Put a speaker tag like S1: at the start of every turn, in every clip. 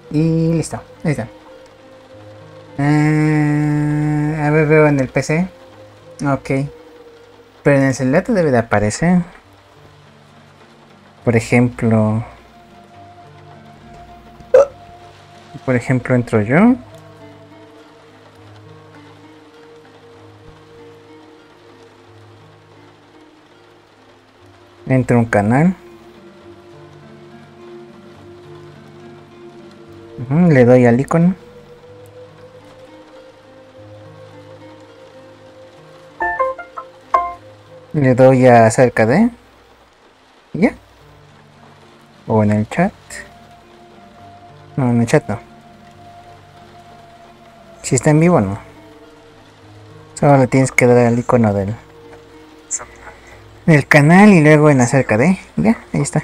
S1: Y listo, ahí está. A ver, veo en el PC. Ok. Pero en el celular te debe de aparecer. Por ejemplo. Entro yo. Entro a un canal. Le doy al icono. Le doy a acerca de. Y ya. O en el chat. No, en el chat no. Si está en vivo, no. Solo le tienes que dar al icono del canal y luego en acerca de. Ya, ahí está.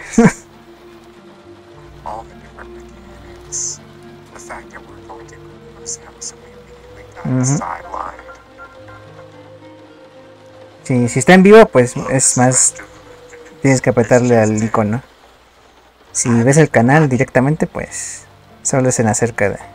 S1: Sí, si está en vivo, pues es más. Tienes que apretarle al icono. Si ves el canal directamente, pues solo es en acerca de.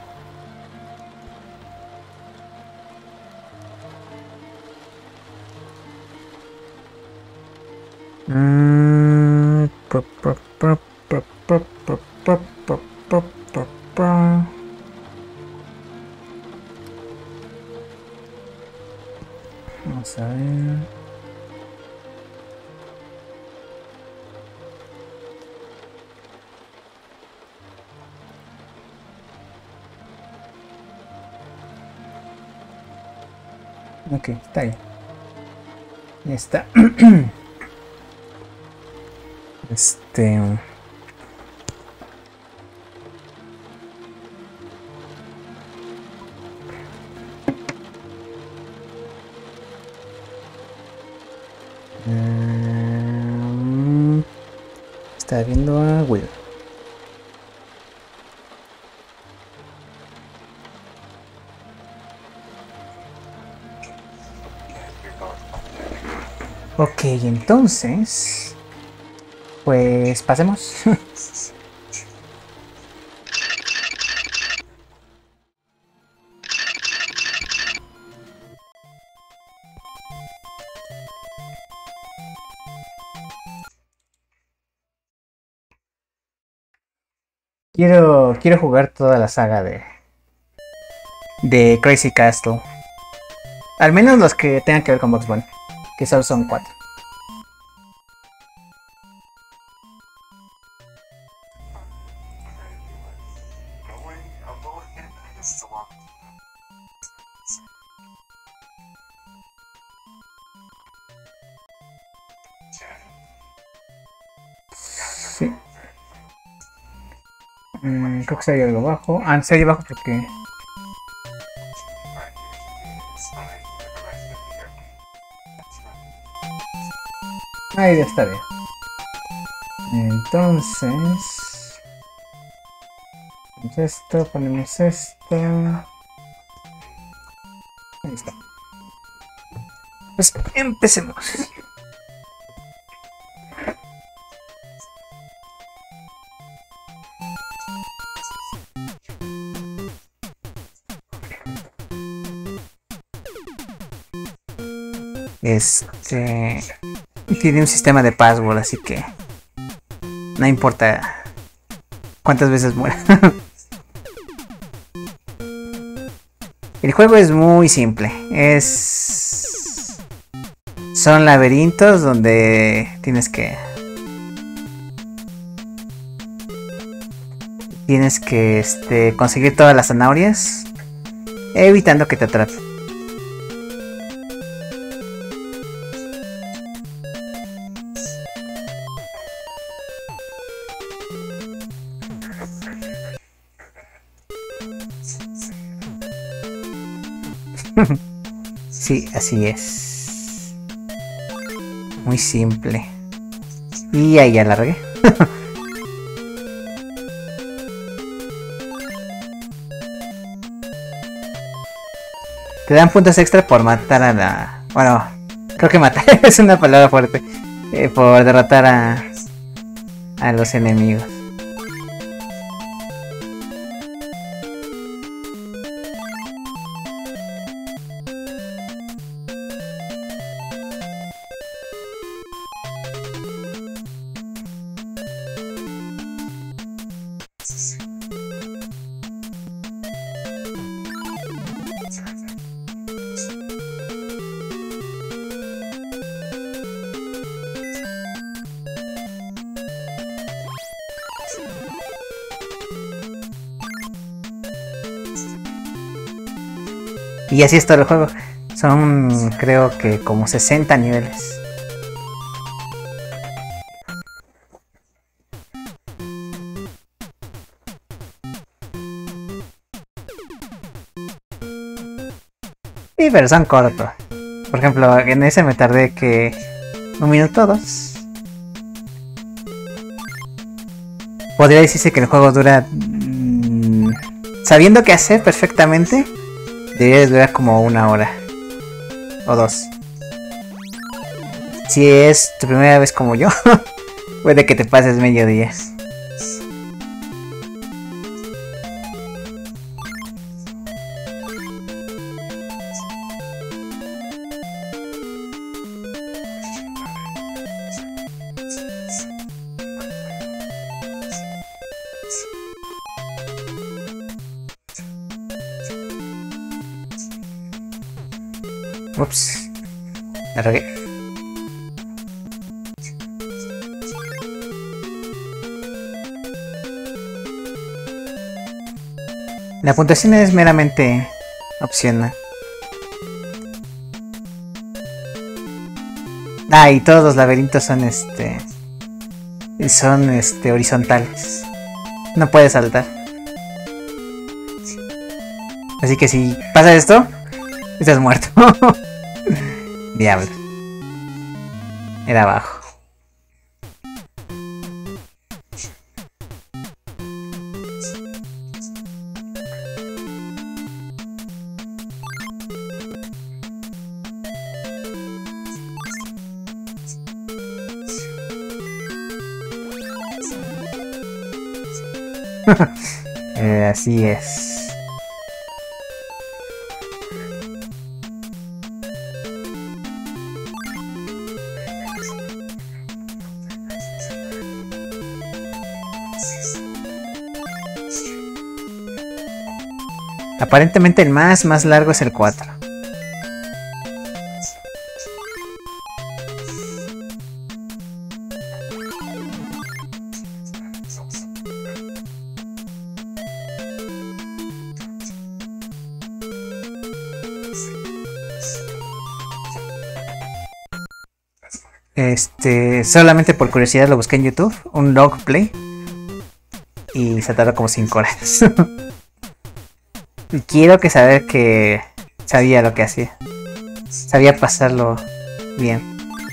S1: Vamos a ver. Ok, está ahí. Ya está. Está viendo a Will. Ok, entonces, pues pasemos. Quiero jugar toda la saga de Crazy Castle. Al menos los que tengan que ver con Bugs Bunny, que solo son 4. Sí. Creo que sería algo bajo. Ah, sería bajo porque... Ahí ya está bien. Entonces... ponemos esto. Ahí está. Pues empecemos. Tiene un sistema de password, así que no importa cuántas veces muera. El juego es muy simple. Son laberintos donde tienes que conseguir todas las zanahorias, evitando que te atrapen. Sí, así es. Muy simple. Y ahí ya largué. Te dan puntos extra por matar a la... Bueno, creo que matar es una palabra fuerte. Por derrotar a los enemigos. Y así es todo el juego. Son, creo que como 60 niveles. Sí, pero son cortos. Por ejemplo, en ese me tardé que 1 minuto o 2. Podría decirse que el juego dura... sabiendo qué hacer perfectamente, debería durar como 1 hora. O 2. Si es tu primera vez como yo, puede que te pases mediodía. Ups, la regué. La puntuación es meramente opcional. Ah, y todos los laberintos son horizontales. No puedes saltar. Así que si pasa esto, estás muerto. Diablo. Era abajo. Así es. Aparentemente el más largo es el 4. Solamente por curiosidad lo busqué en YouTube, un log play, y se tardó como 5 horas. Y quiero saber que sabía lo que hacía. Sabía pasarlo bien.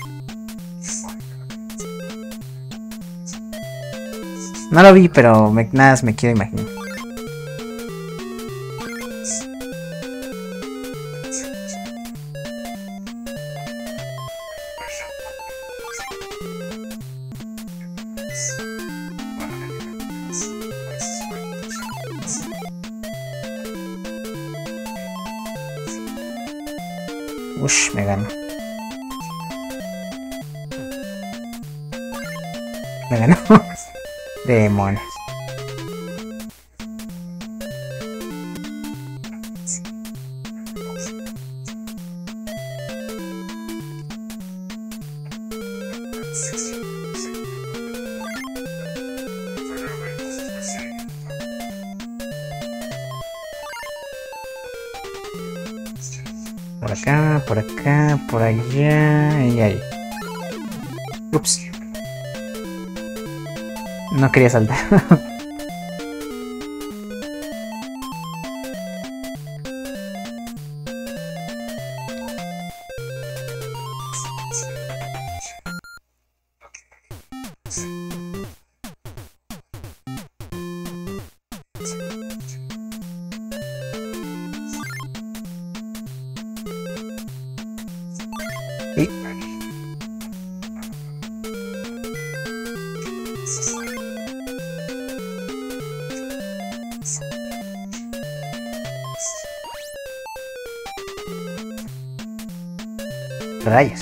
S1: No lo vi, pero nada más me quiero imaginar. Ush, me ganó. Me ganó. Demonios. Por acá, por allá y ahí. Ups. No quería saltar. Rayos.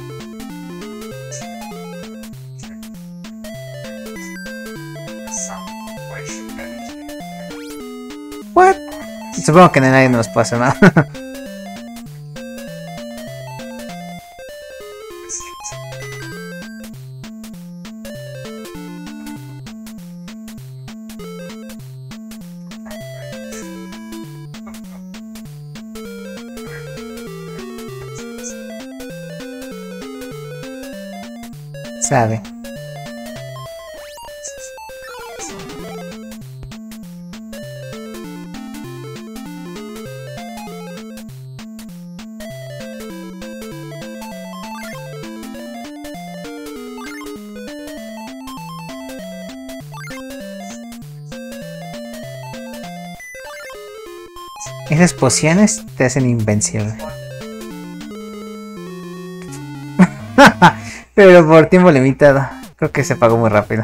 S1: What? Supongo que nadie nos pasa nada. Sabe. Esas pociones te hacen invencible. Pero por tiempo limitado. Creo que se pagó muy rápido.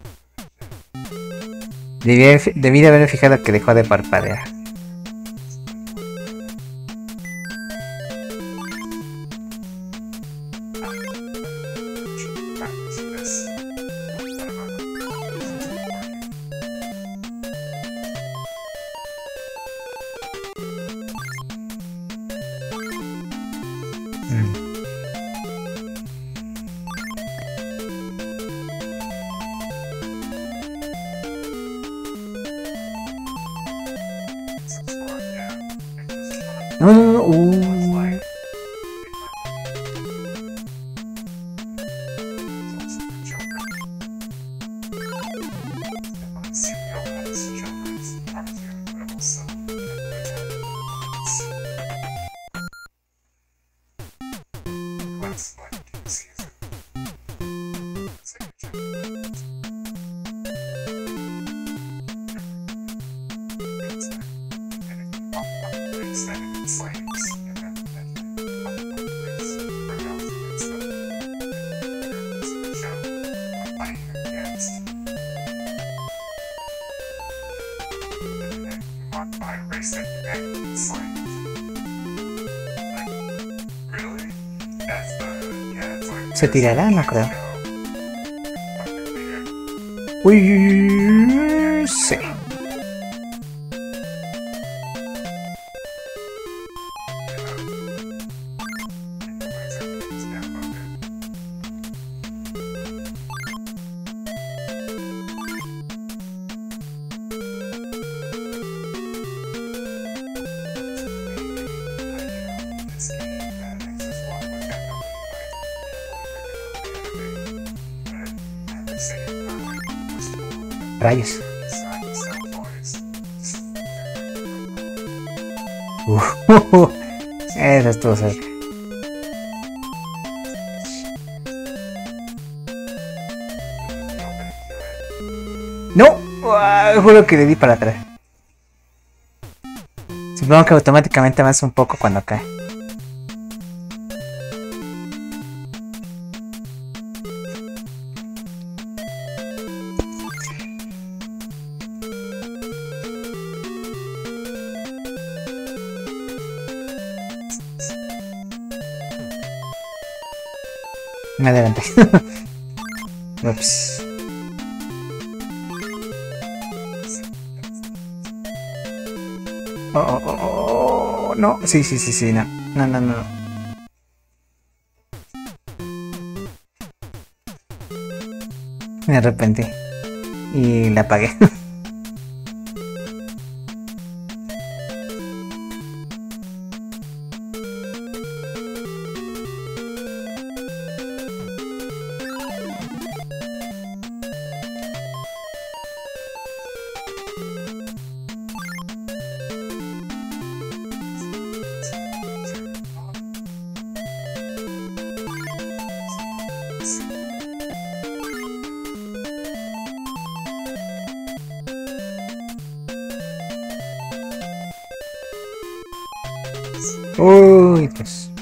S1: Debí de haberme fijado que dejó de parpadear. No, no, no. ¿Se tirará? No creo. Uy, sí. Rayos. Eso estuvo cerca. ¡No! Juro que le di para atrás. Supongo que automáticamente avanza un poco cuando cae. Me adelanté. Ups. Oh, no. Sí, no. No. Me arrepentí. Y la apagué. Uy, pues.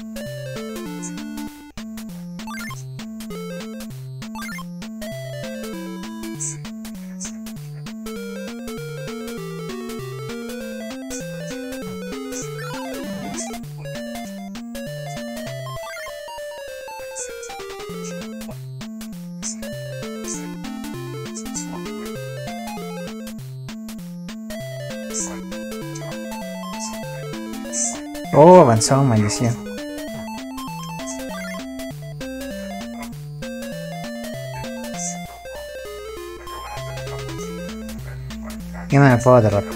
S1: Oh, avanzó, maldición. Ya no me puedo derrotar.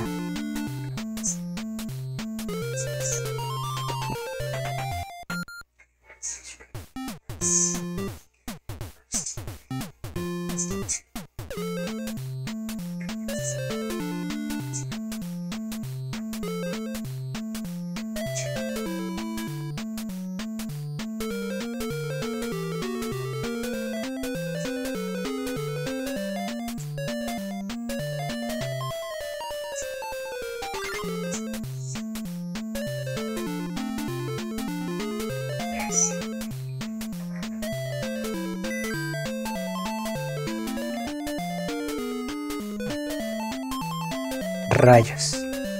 S1: Rayos.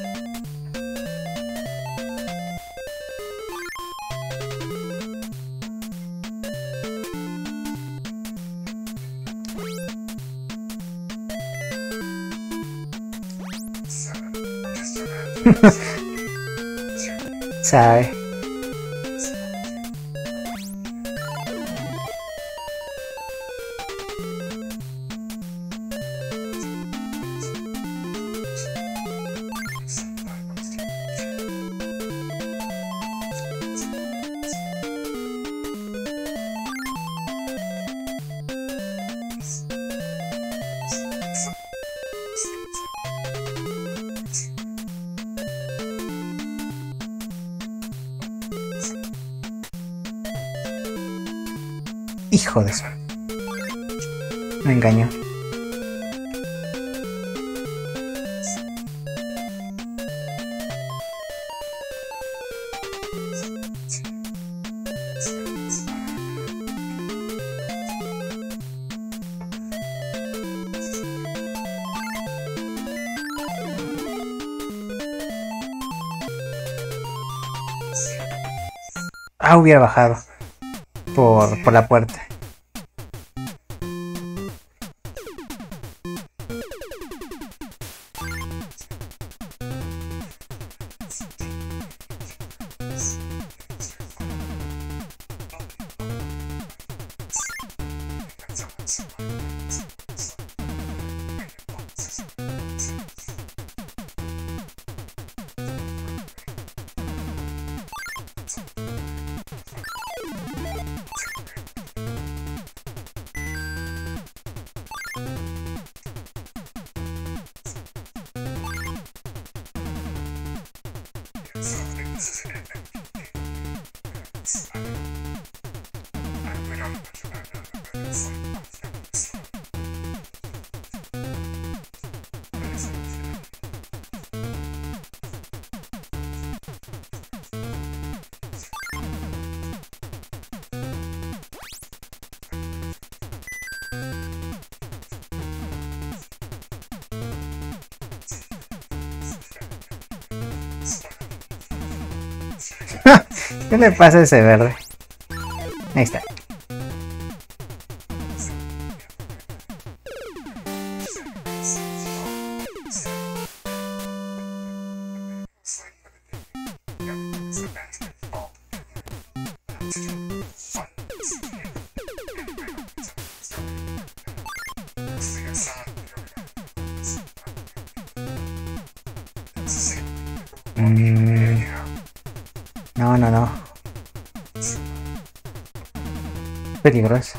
S1: Sabe. Hijo de eso. Me engañó. Ah, hubiera bajado por la puerta. ¿Qué le pasa a ese verde? Ahí está. No. Peligroso.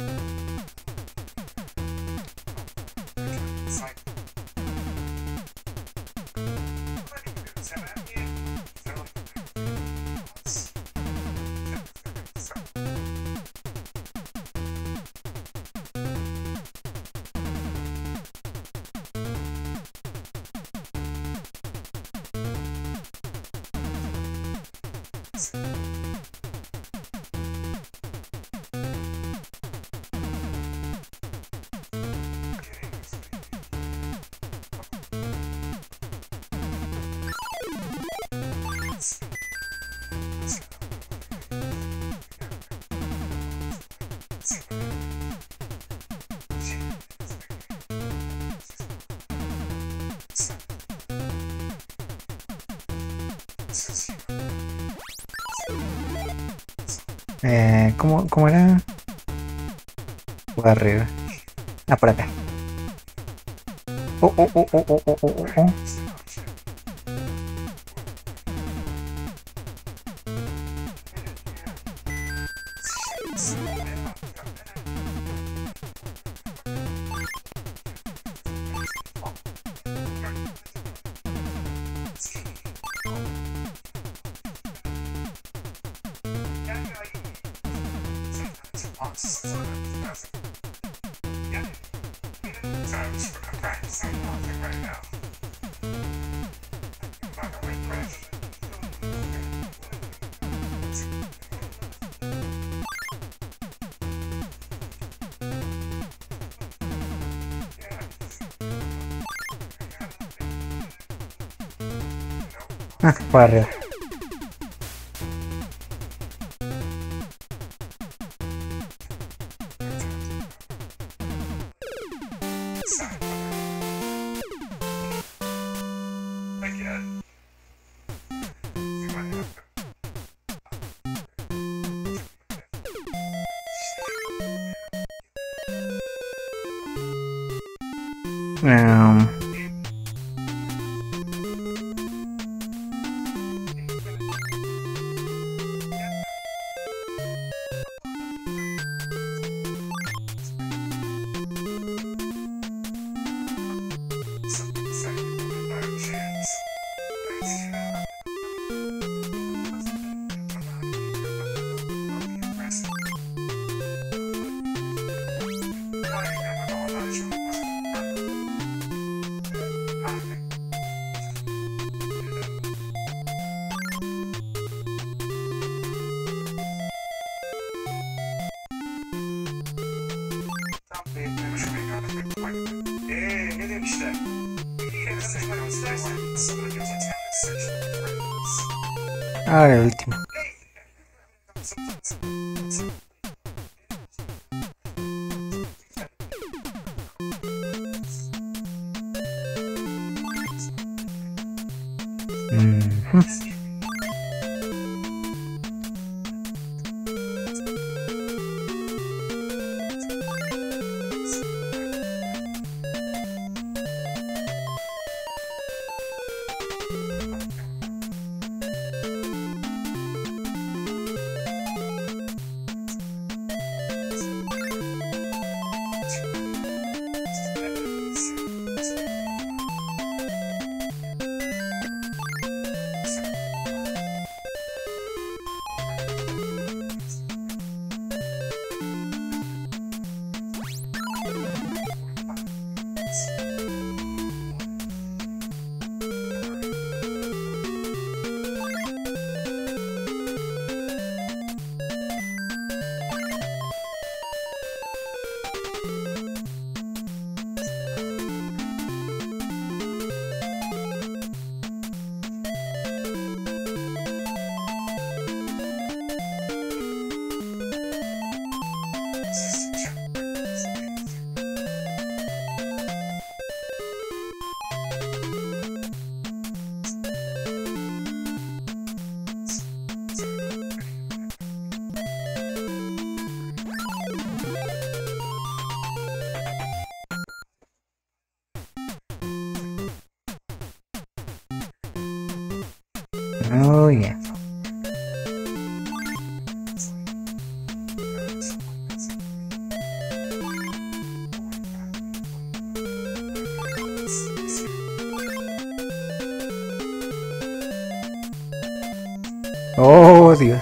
S1: ¿Cómo era? Por arriba. Ah, por acá. Oh. Por arriba. Ahora el último. Oh, yeah. Oh, Dios.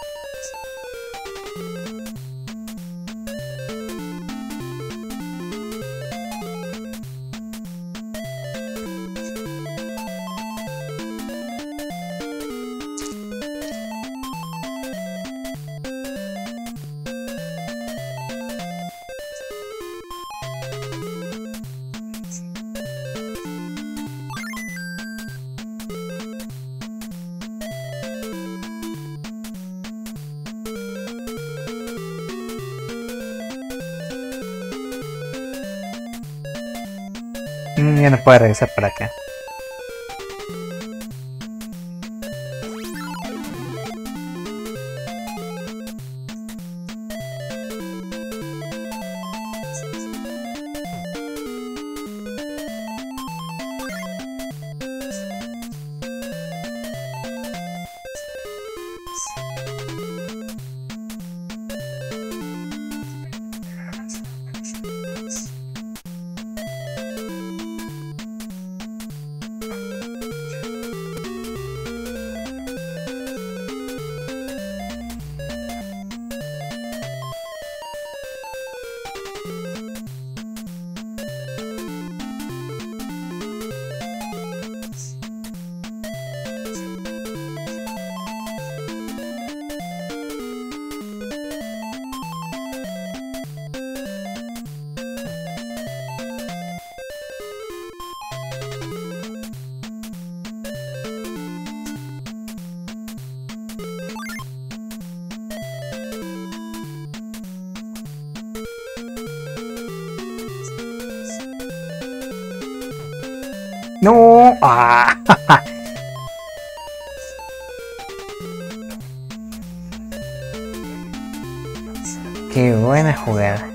S1: Ya no puede regresar para acá. No. Ah. Qué buena jugada.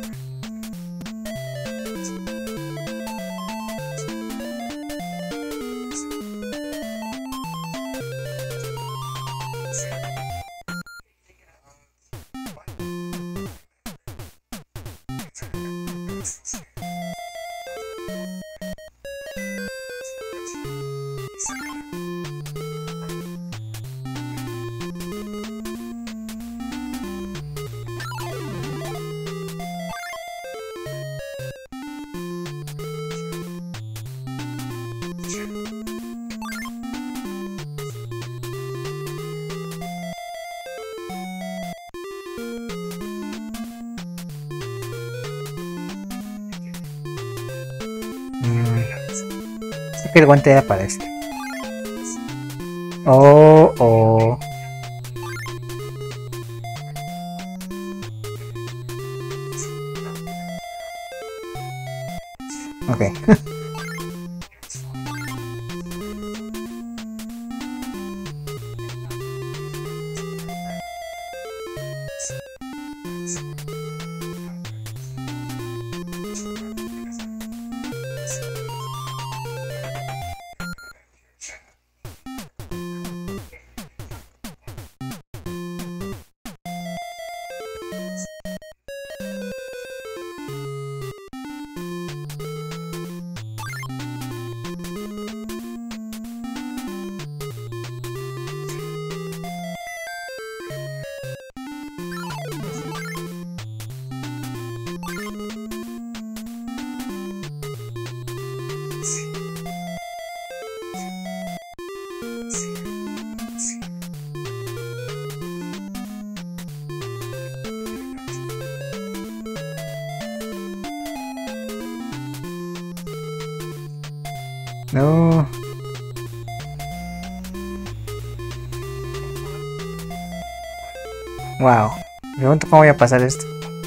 S1: Creo que el guante era para este. Oh, oh. Ok. No. Wow. Me pregunto cómo voy a pasar esto.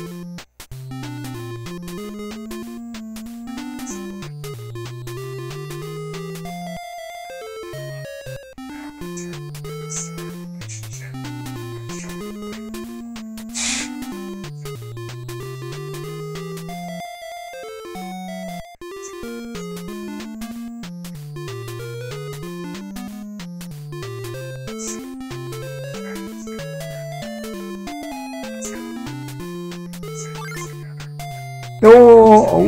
S1: No.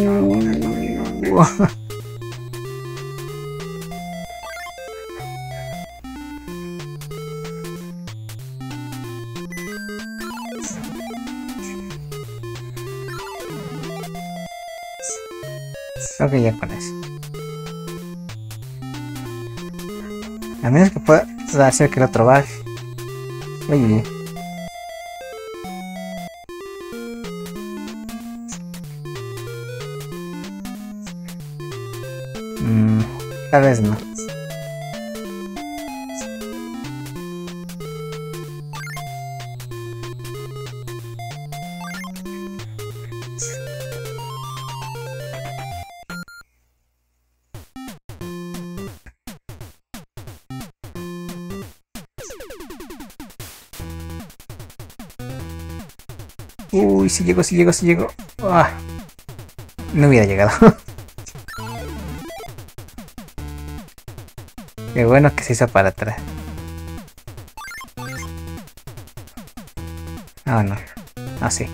S1: Creo que ya con eso. A menos que pueda hacer que el otro baje. Oye. Tal vez no. Uy, si llego, si llego, si llego. Ah, no hubiera llegado. Qué bueno que se hizo para atrás. Ah, no. Ah, sí.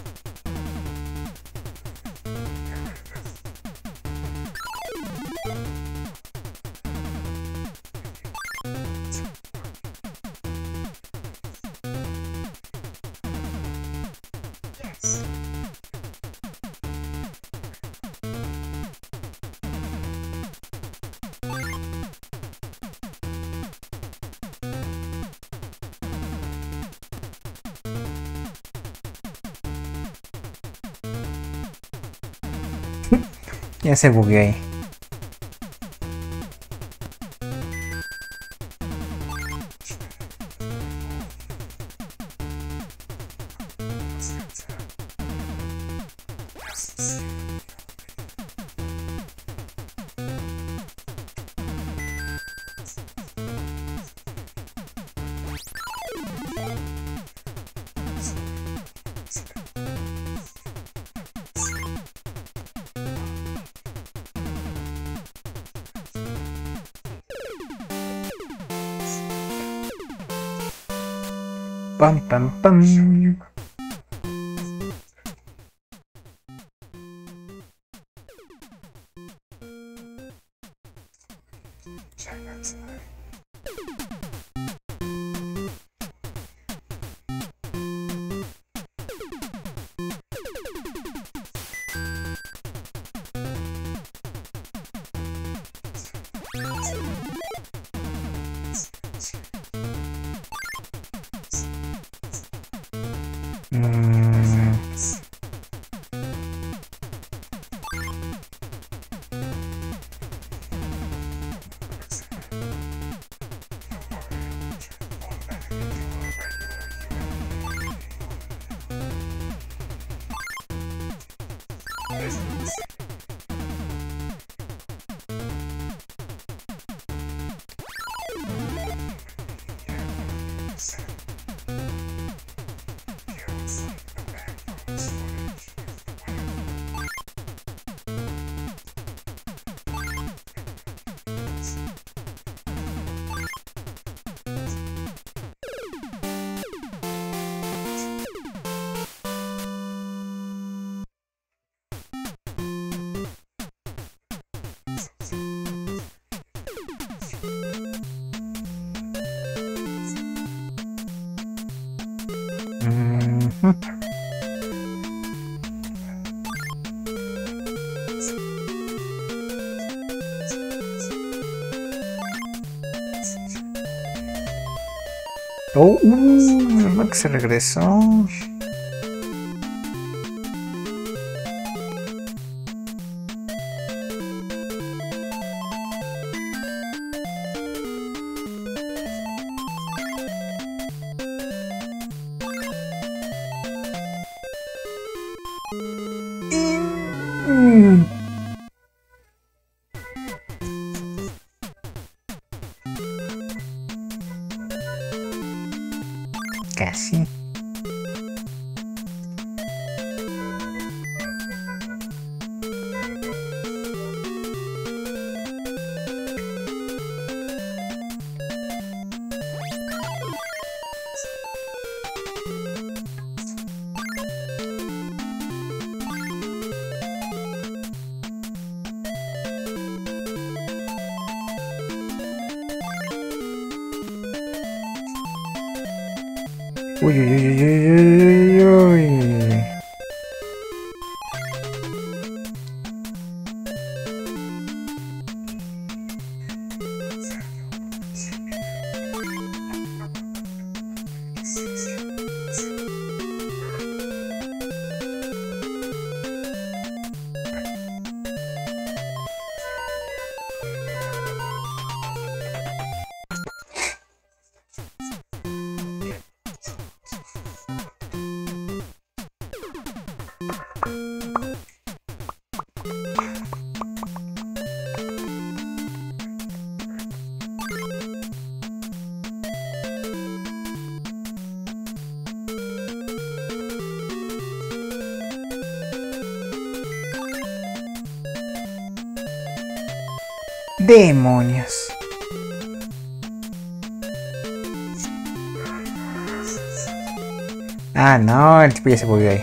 S1: Ya se bugueó ahí. Pam, pam, pam. Oh, Max se regresó. Casi. Uy, uy, uy, uy, uy, uy, uy. ¡Demonios! Ah, no, el tipo ya se volvió ahí.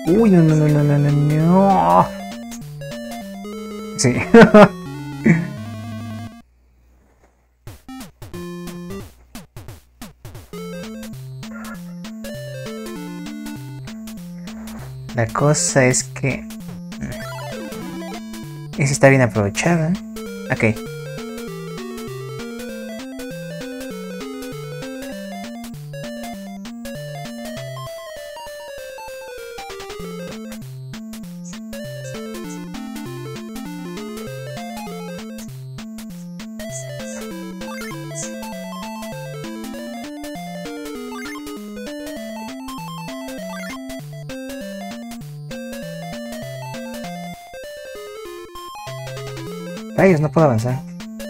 S1: Uy, no, no, no, no, no, no, no. Sí. La cosa es que... esa está bien aprovechada. Ok. Rayos, no puedo avanzar.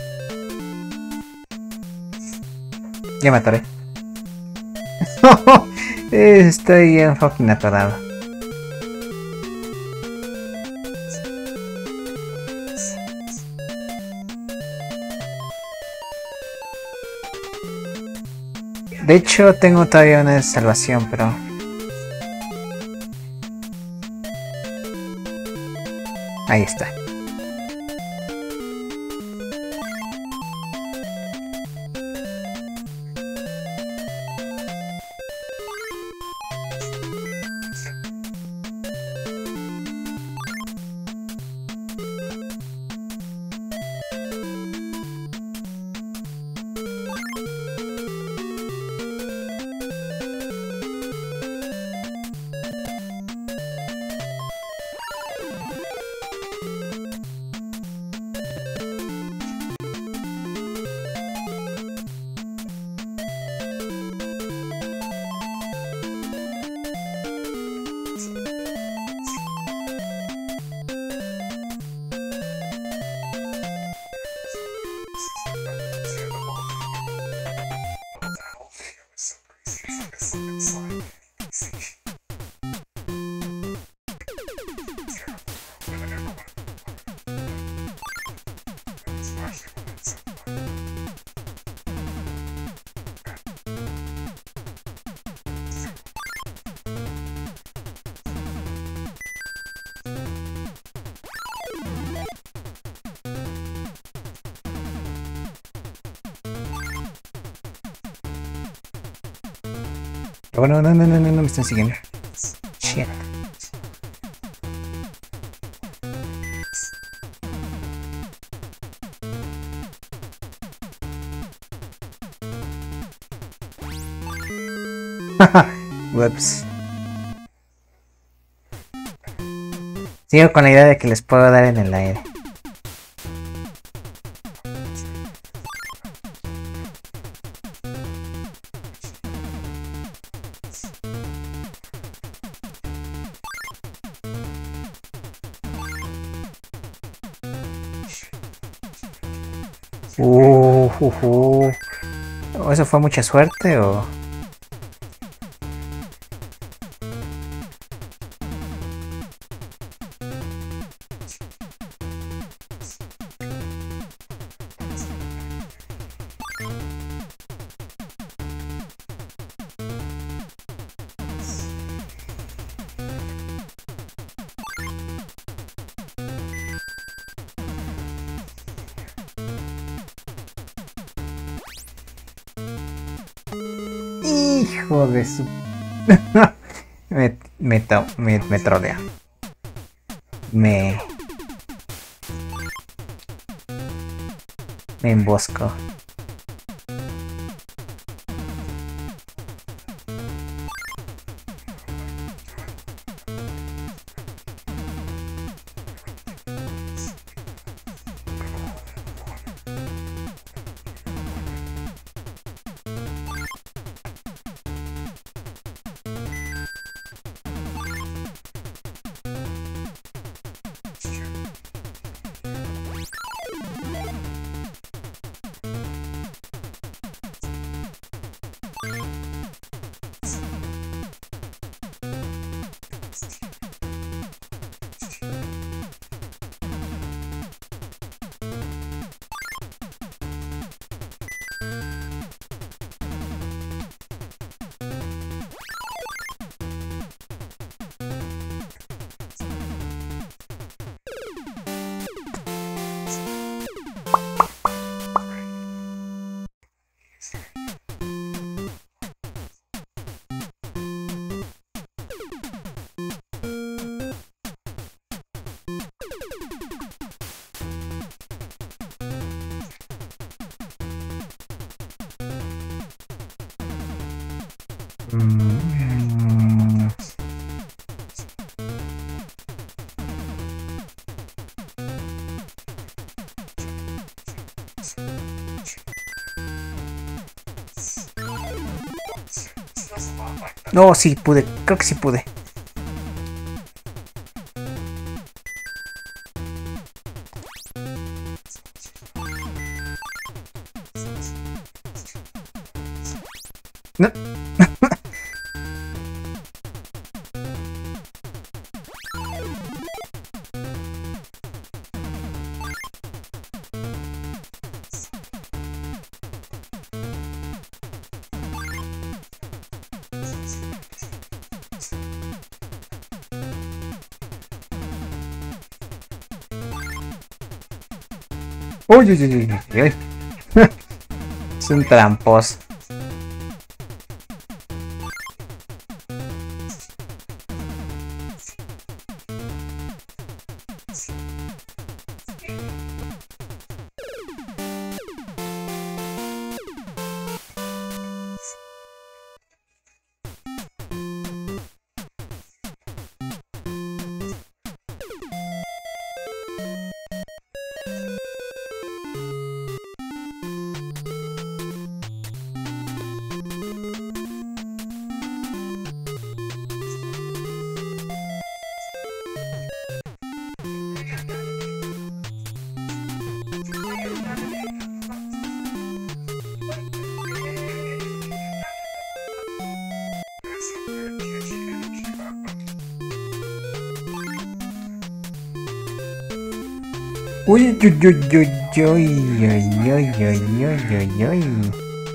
S1: Ya me atoré. Estoy bien fucking atorado. De hecho, tengo todavía una salvación, pero... ahí está. Oh, no, no, no, no, no, no me están siguiendo. Shit. Whoops. Sigo con la idea de que les puedo dar en el aire. ¿O eso fue mucha suerte o...? Hijo de su... me trolea. Me embosco. Mm. No, sí pude, creo que sí pude. No. Uy, uy, uy, uy, uy. Es un tramposo. Uy, uy, uy, uy, uy, uy, uy, uy, uy, uy, uy.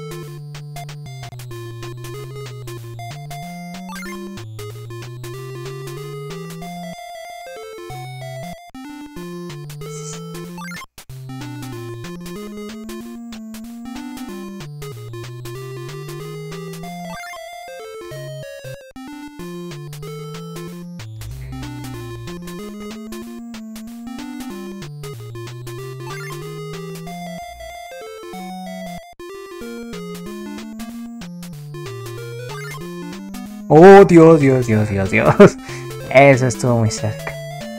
S1: Oh, Dios, Dios, Dios, Dios, Dios. Eso estuvo muy cerca.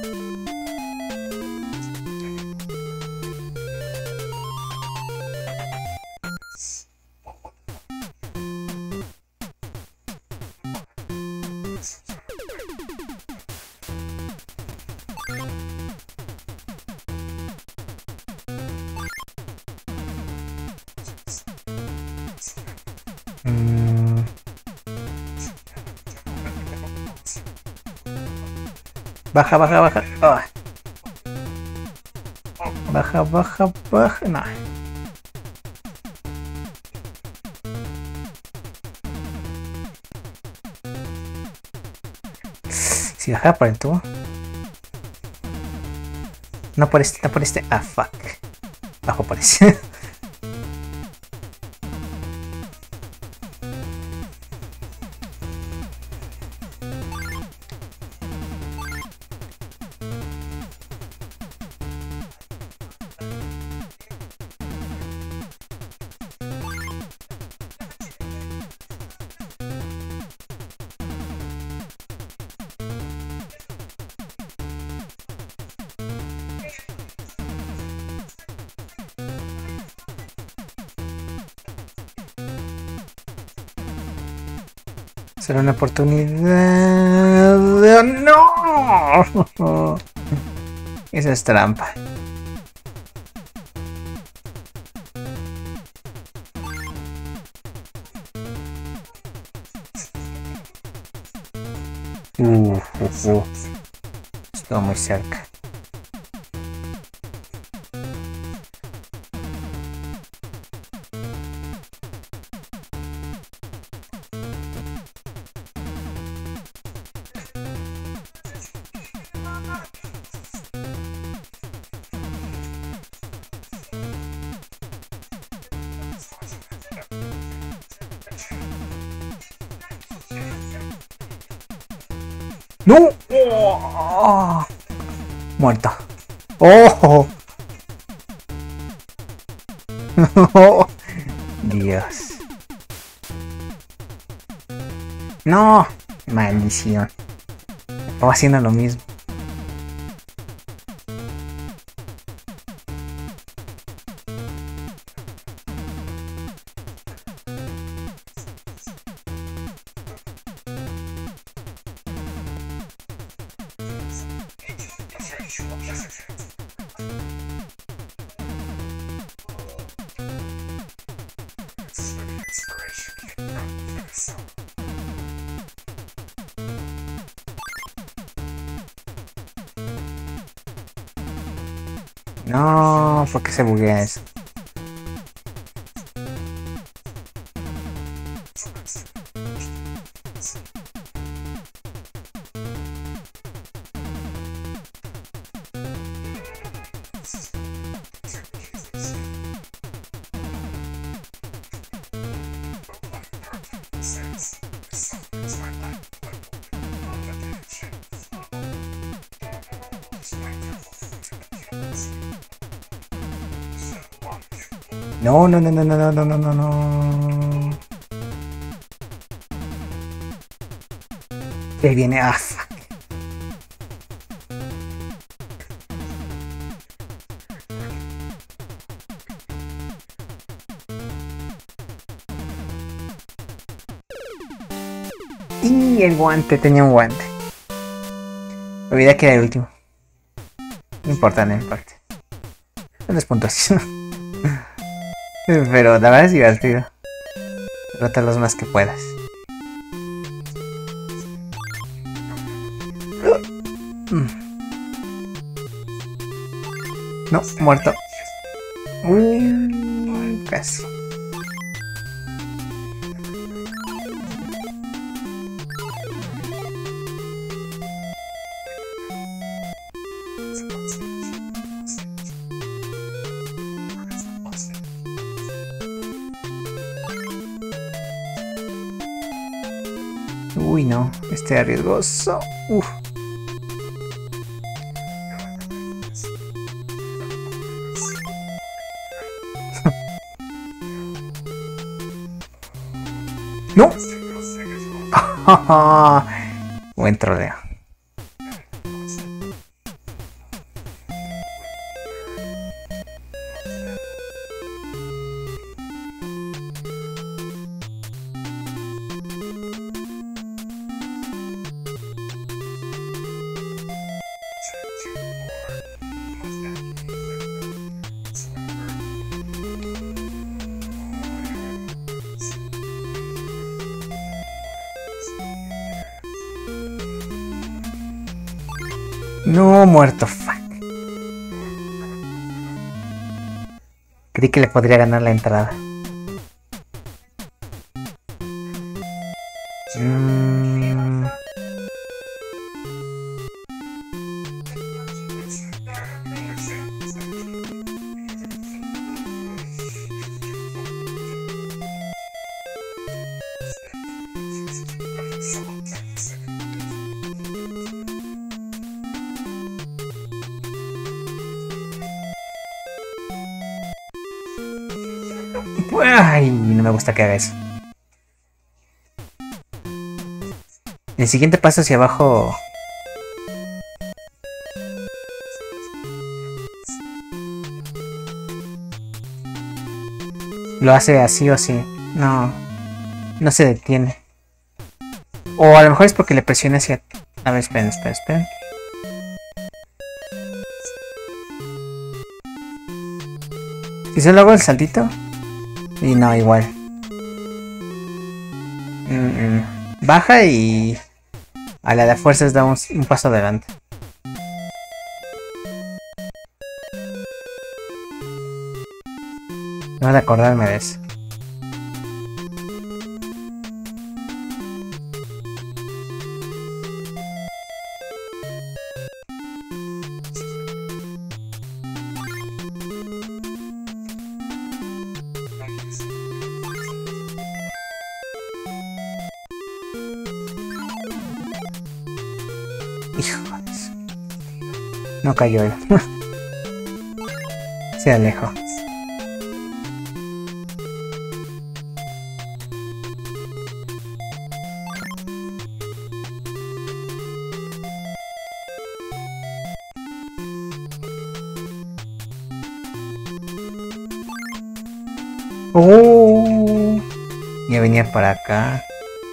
S1: Baja, baja, baja. Oh. Baja, baja, baja. No. Si bajaba por el tubo. No por este, no por este. Ah, fuck. Bajo por ese. Será una oportunidad. ¡No! Esa es trampa. Estuvo muy cerca. ¡No! Oh, muerto. ¡Oh! Dios. No, maldición. Estaba haciendo lo mismo. No, ¿por qué se buguea eso? No, no, no, no, no, no, no, no, no. Ahí viene. Ah, fuck. Y el guante, tenía un guante. Olvidé que era el último. No importa, no importa. 3 puntos. Pero la verdad es divertido. Derrota los más que puedas. No, muerto. Casi. Uy, no, este arriesgoso. Uf. No. Buen troleo. No, muerto, fuck. Creí que le podría ganar la entrada. Ay, no me gusta que haga eso. El siguiente paso hacia abajo. Lo hace así o así. No. No se detiene. O a lo mejor es porque le presiona hacia... A ver, esperen. Si solo hago el saltito. Y no, igual. Baja y... A la de fuerzas da un paso adelante. No voy a acordarme de eso. Hijos. No cayó él. Se alejó. Oh, ya venía para acá.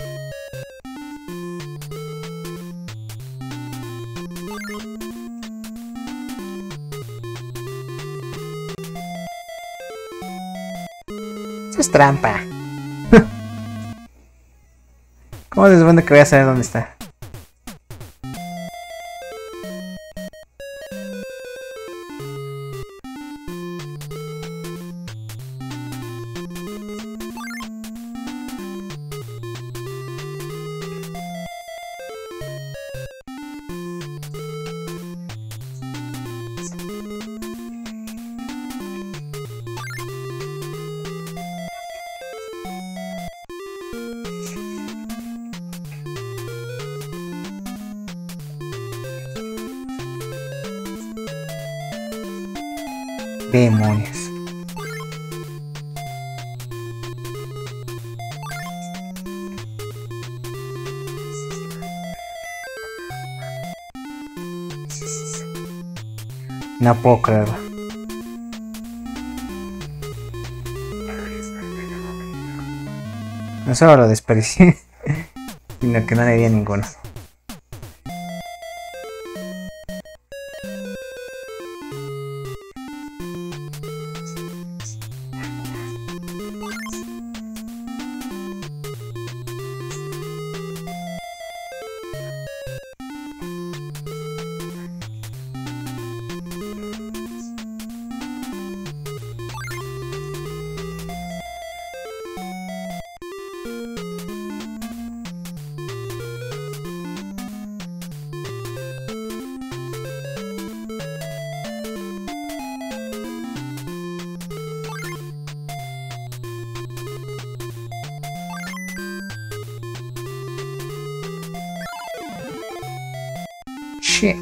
S1: Eso es trampa. ¿Cómo se supone que voy a saber dónde está? Demonios. No puedo creerlo. No solo lo desperdicié, sino que no le di a ninguno. Shit.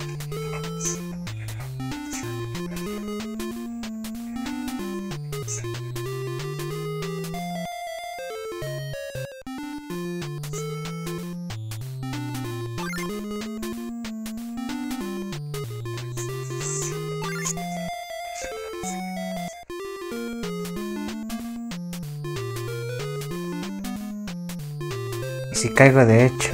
S1: ¿Y si caigo de hecho?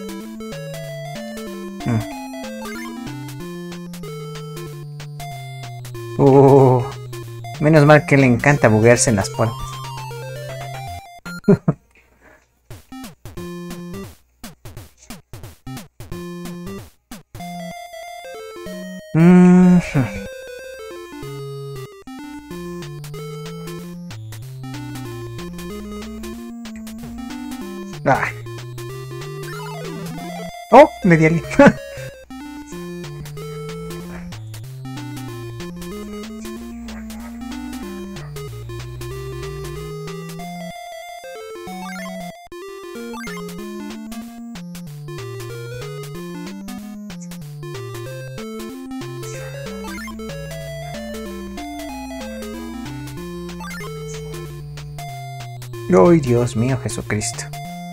S1: Menos mal que le encanta buguearse en las puertas. Ah. Oh, me di alguien. ¡Ay, Dios mío, Jesucristo!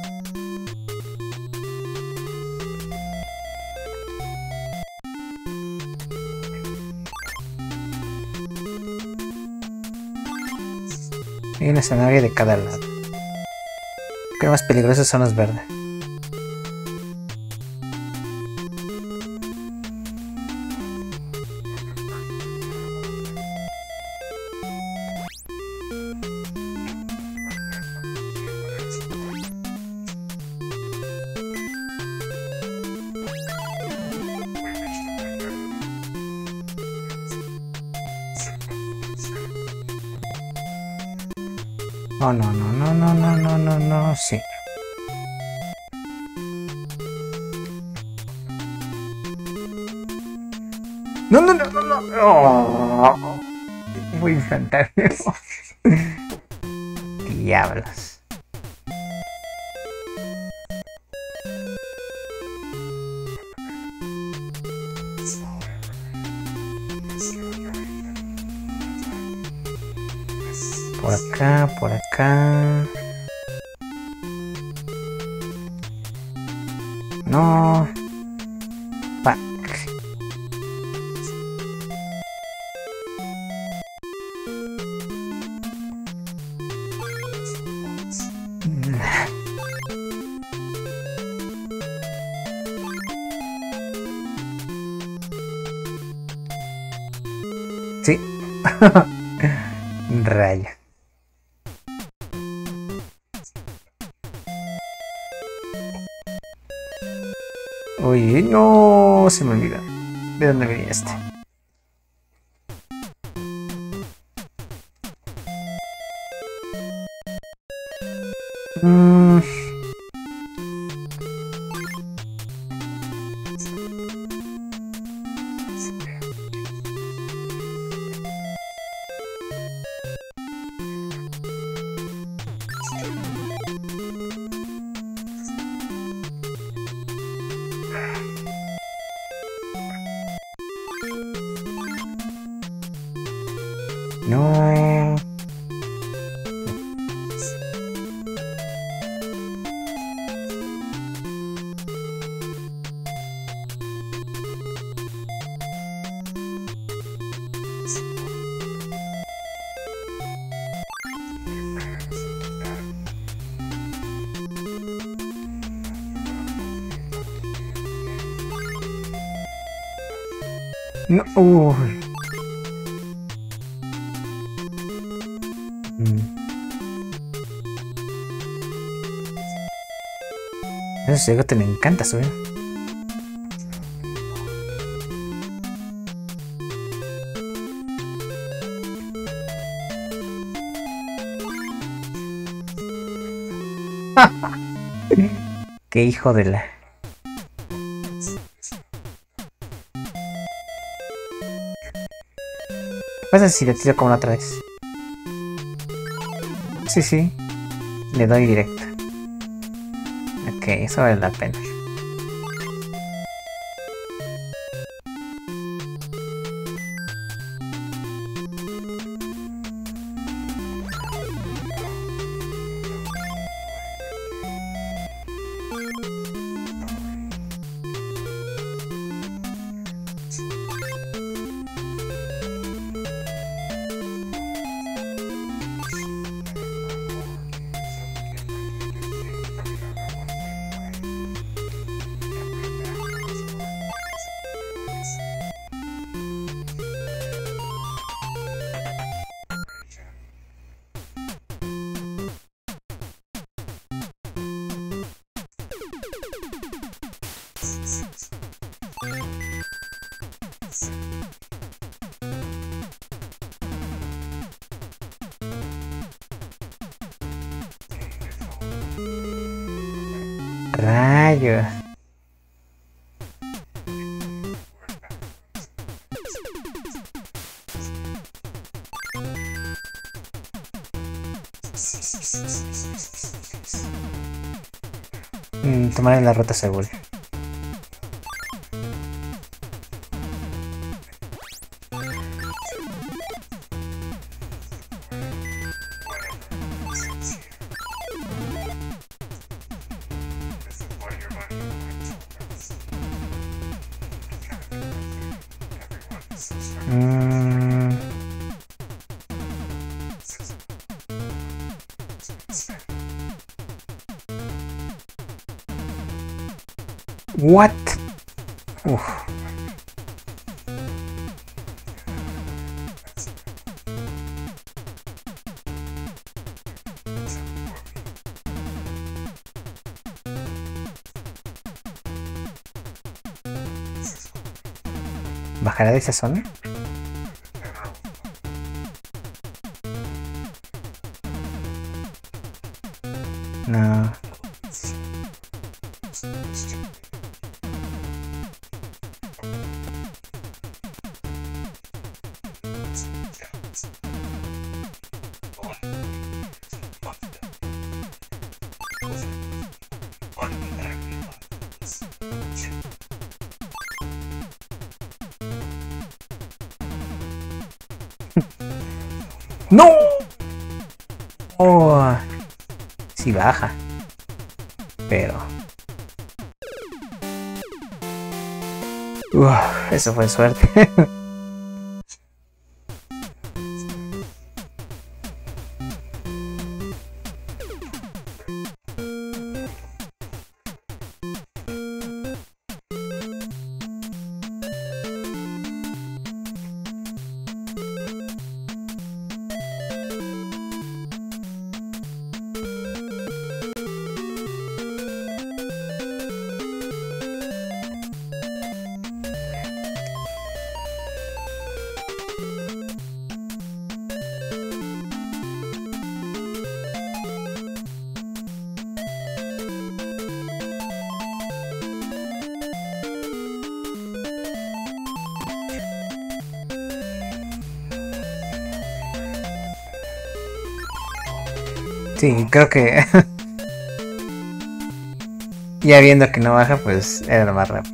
S1: Hay una zanahoria de cada lado. Creo que más peligrosos son los verdes. Oh, no, no, no, no, no, no, no, no, sí. No, no, no, no, no. Oh, muy instantáneo. Diablos. Por acá, por acá. No. Fuck. Rayo. Uy, no, se me olvidó. ¿De dónde venía este? No. No. Ese juego te me encanta subir. Qué hijo de la... ¿Qué pasa si le tiro como la otra vez? Sí, sí. Le doy directo. Ok, eso vale la pena. Rayos. Tomar la ruta segura. What? Uf. ¿Bajará de esa zona? No. ¡No! Oh, sí baja. Pero... eso fue suerte. Sí, creo que ya viendo que no baja, pues era lo más rápido.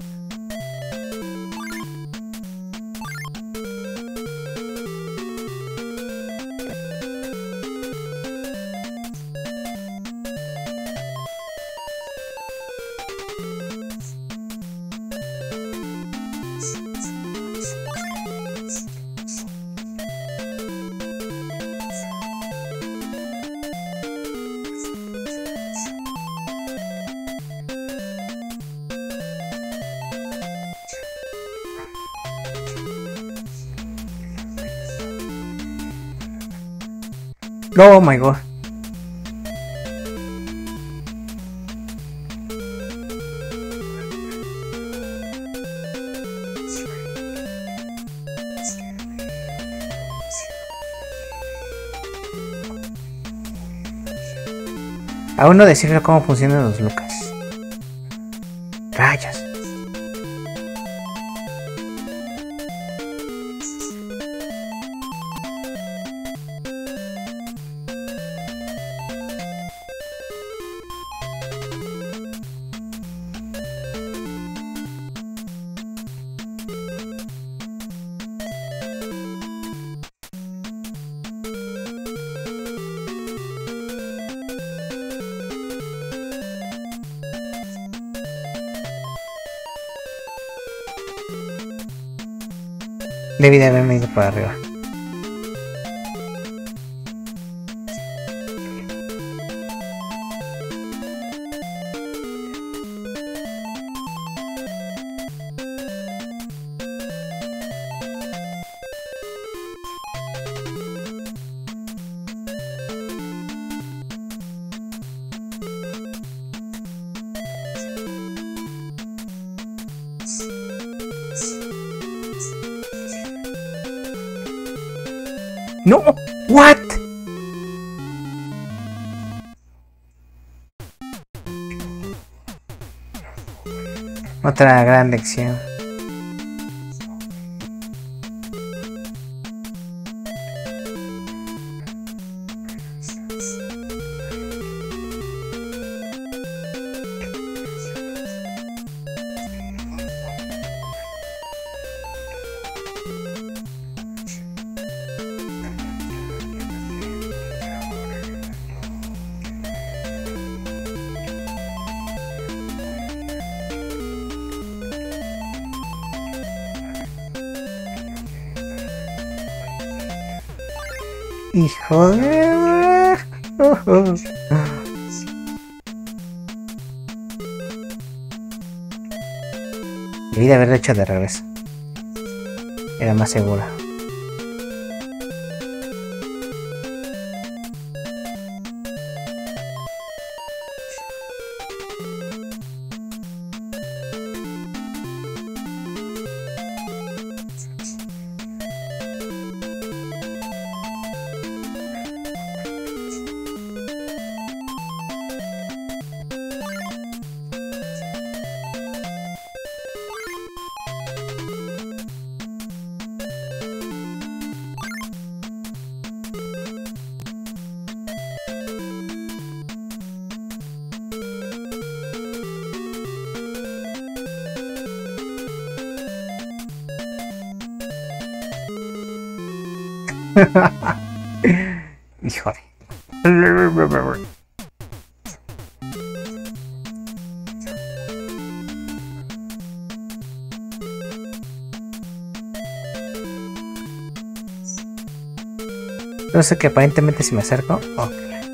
S1: Oh my god. Aún no descifro cómo funcionan los Lucas. Rayos. Debí de haberme ido para arriba. No, what? Otra gran lección. Hijo de... Debí de haberlo hecho de regreso. Era más seguro. Híjole. No sé que aparentemente si me acerco. Oh.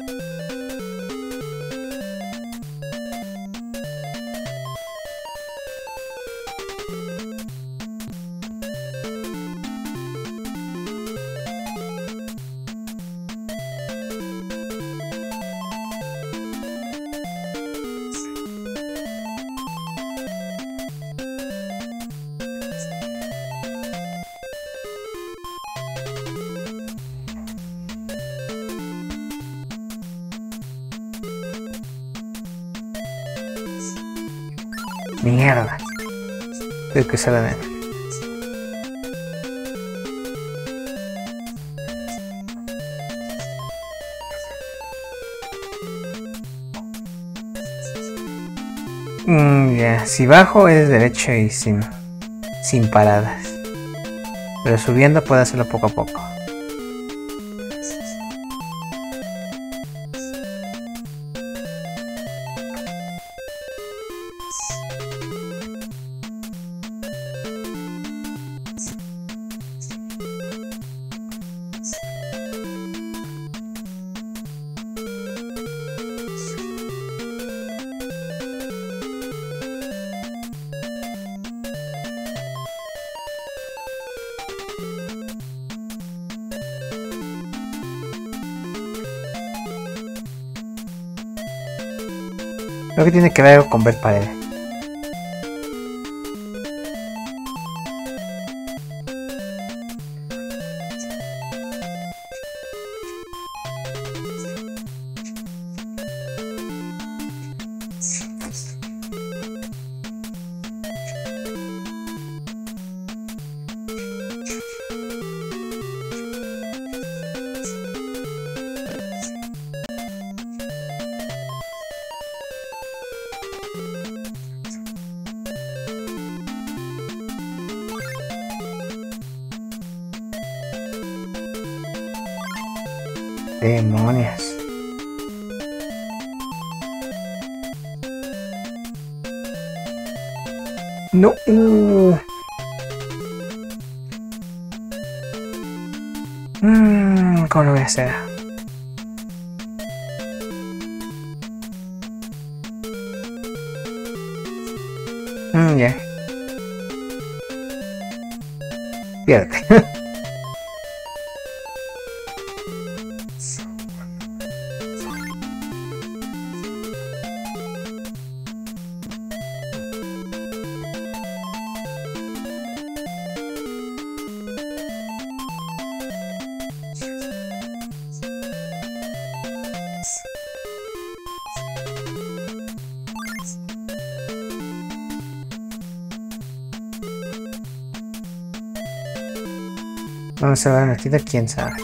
S1: Mierda. Tengo que usar la neta. Ya, si bajo es derecho y sin paradas. Pero subiendo puedo hacerlo poco a poco. Creo que tiene que ver algo con ver paredes. Demonios. No. ¿Cómo lo voy a hacer? Ya. Piérdete. ¿Dónde se va metido? ¿Quién sabe?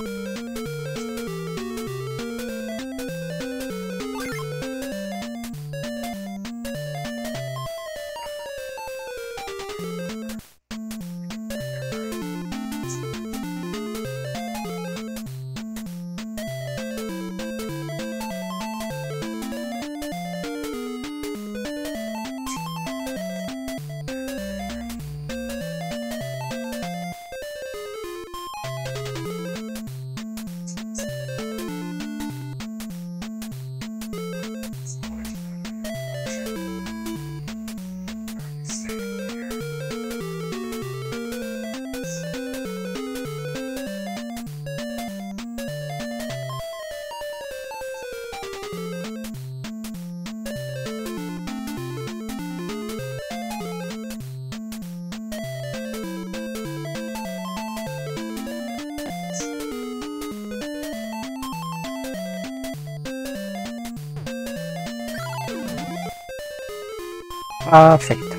S1: Perfecto.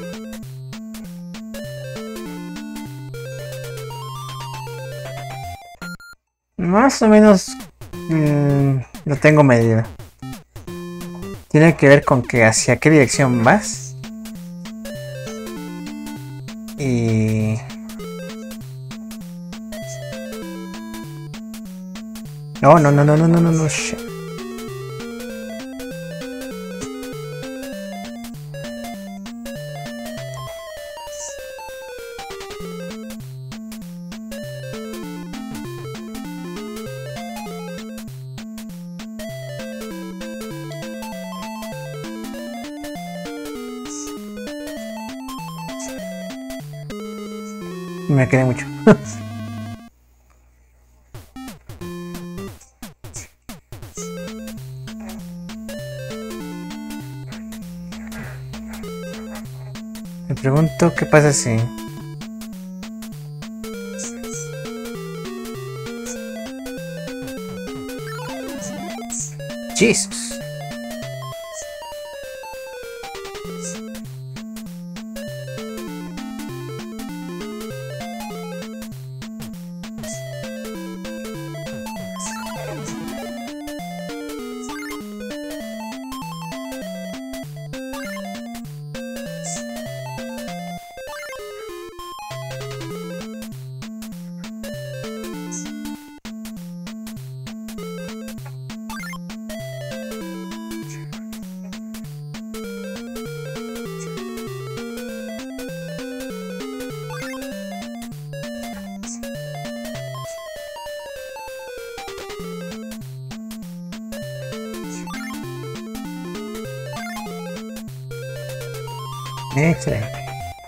S1: Más o menos lo tengo medido. Tiene que ver con que hacia qué dirección vas. Y... No, shit. Me quedé mucho. Me pregunto qué pasa si... Jesus. Excelente.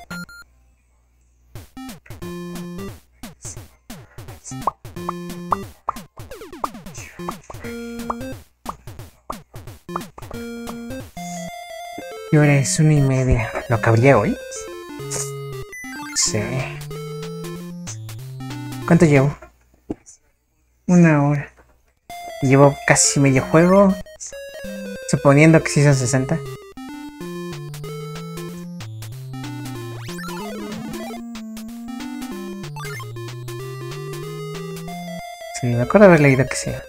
S1: Y ahora es 1:30. ¿Lo cabría hoy? Sí. ¿Cuánto llevo? 1 hora. Llevo casi medio juego. Suponiendo que sí son 60. Sí, me acuerdo haber leído que sí.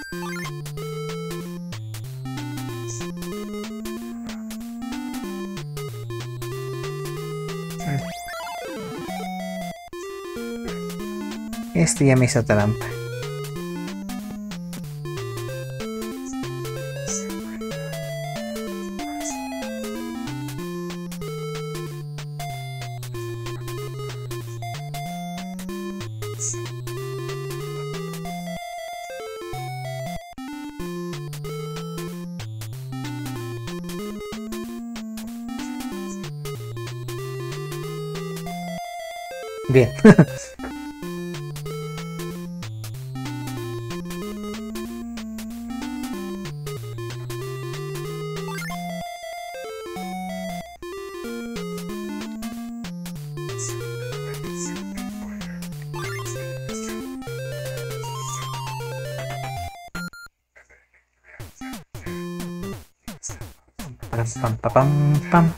S1: Este ya me hizo trampa. Bien. Pam, pam, pam, pam.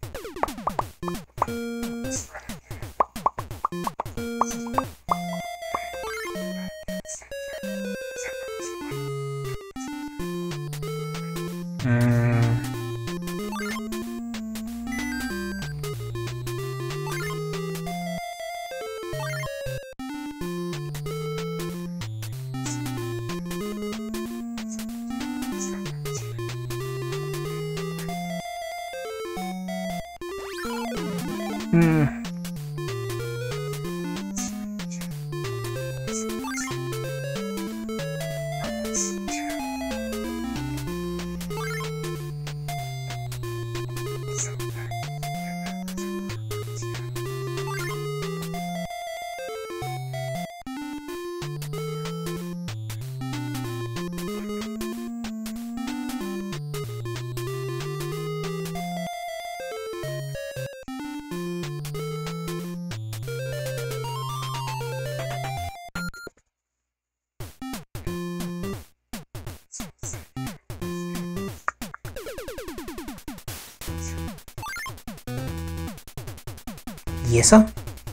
S1: ¿Y eso?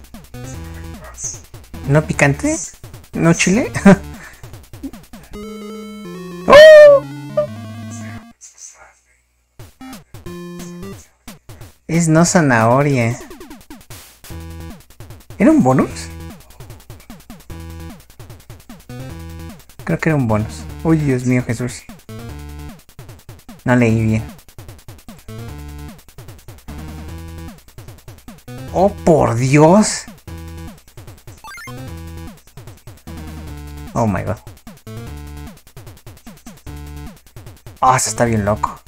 S1: ¿No picante? ¿No chile? ¡Oh! Es no zanahoria. ¿Era un bonus? Creo que era un bonus. Uy, Dios mío, Jesús. No leí bien. ¡Oh, por Dios! Oh my god. Ah, eso está bien loco.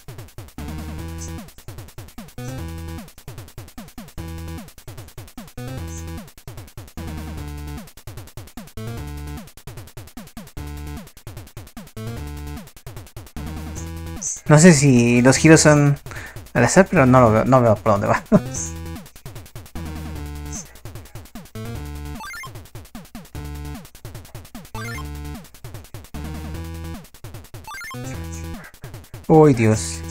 S1: No sé si los giros son al azar, pero no lo veo, no veo por dónde va. Uy, Dios.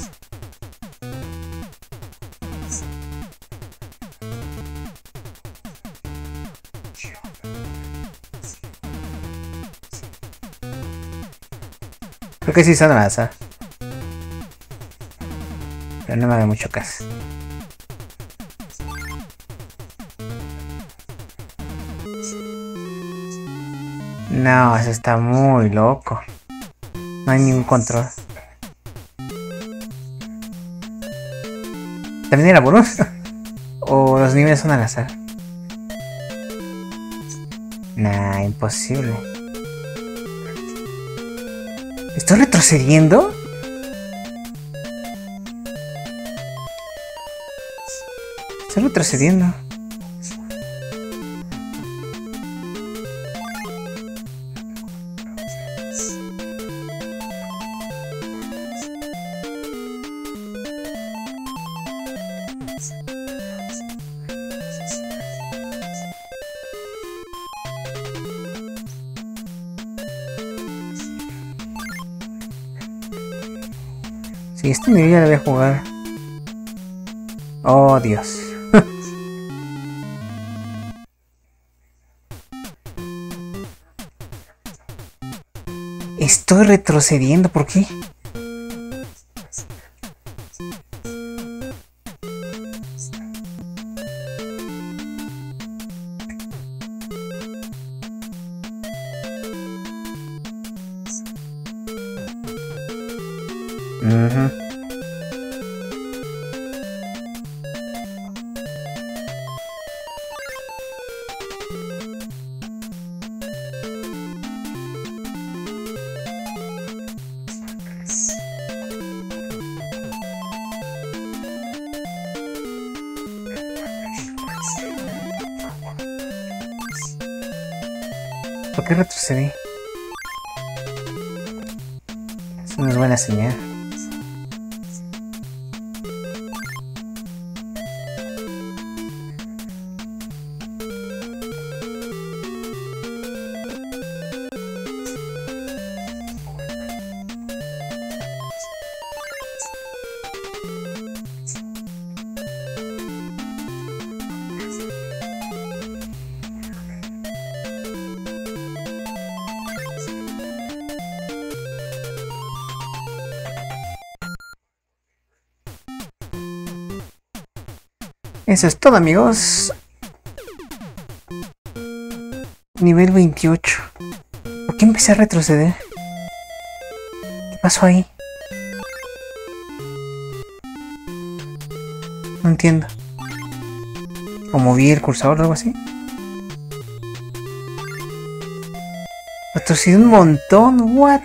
S1: Creo que sí son al azar. Pero no me haga mucho caso. No, eso está muy loco. No hay ningún control. ¿También era bonus? ¿O los niveles son al azar? Nah, imposible. ¿Estoy retrocediendo? Estoy retrocediendo. Sí, este nivel ya lo voy a jugar. Oh, Dios. Estoy retrocediendo, ¿por qué? ¿Por qué retrocedí? Eso no es buena señal. Eso es todo, amigos. Nivel 28. ¿Por qué empecé a retroceder? ¿Qué pasó ahí? No entiendo. ¿O moví el cursor o algo así? Retrocedí un montón. ¿What?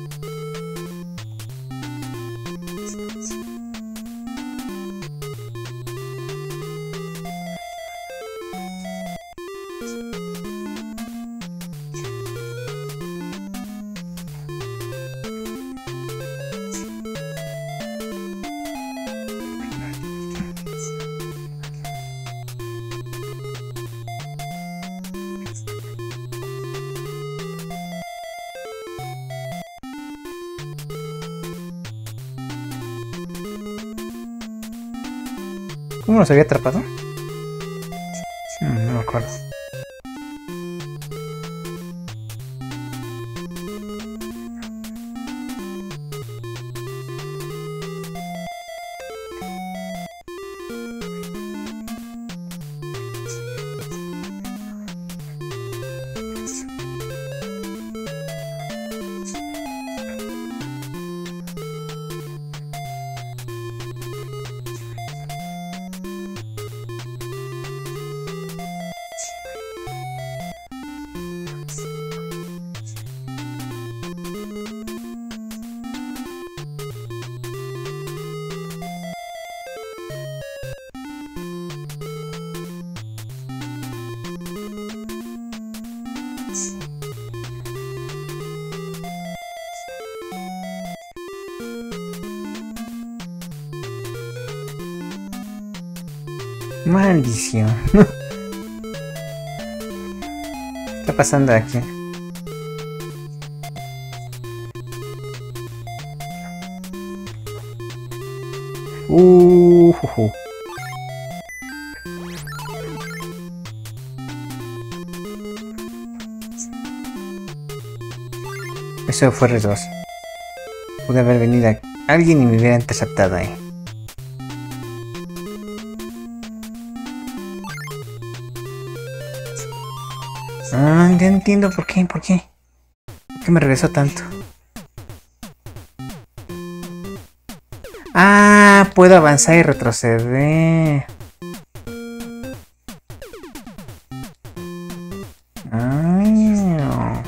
S1: ¿Cómo los había atrapado? No me acuerdo. Maldición. ¿Qué está pasando aquí? Juju. Eso fue riesgoso. Pude haber venido alguien y me hubiera interceptado ahí. Ah, ya entiendo por qué. ¿Por qué me regresó tanto? Ah, puedo avanzar y retroceder. Ah.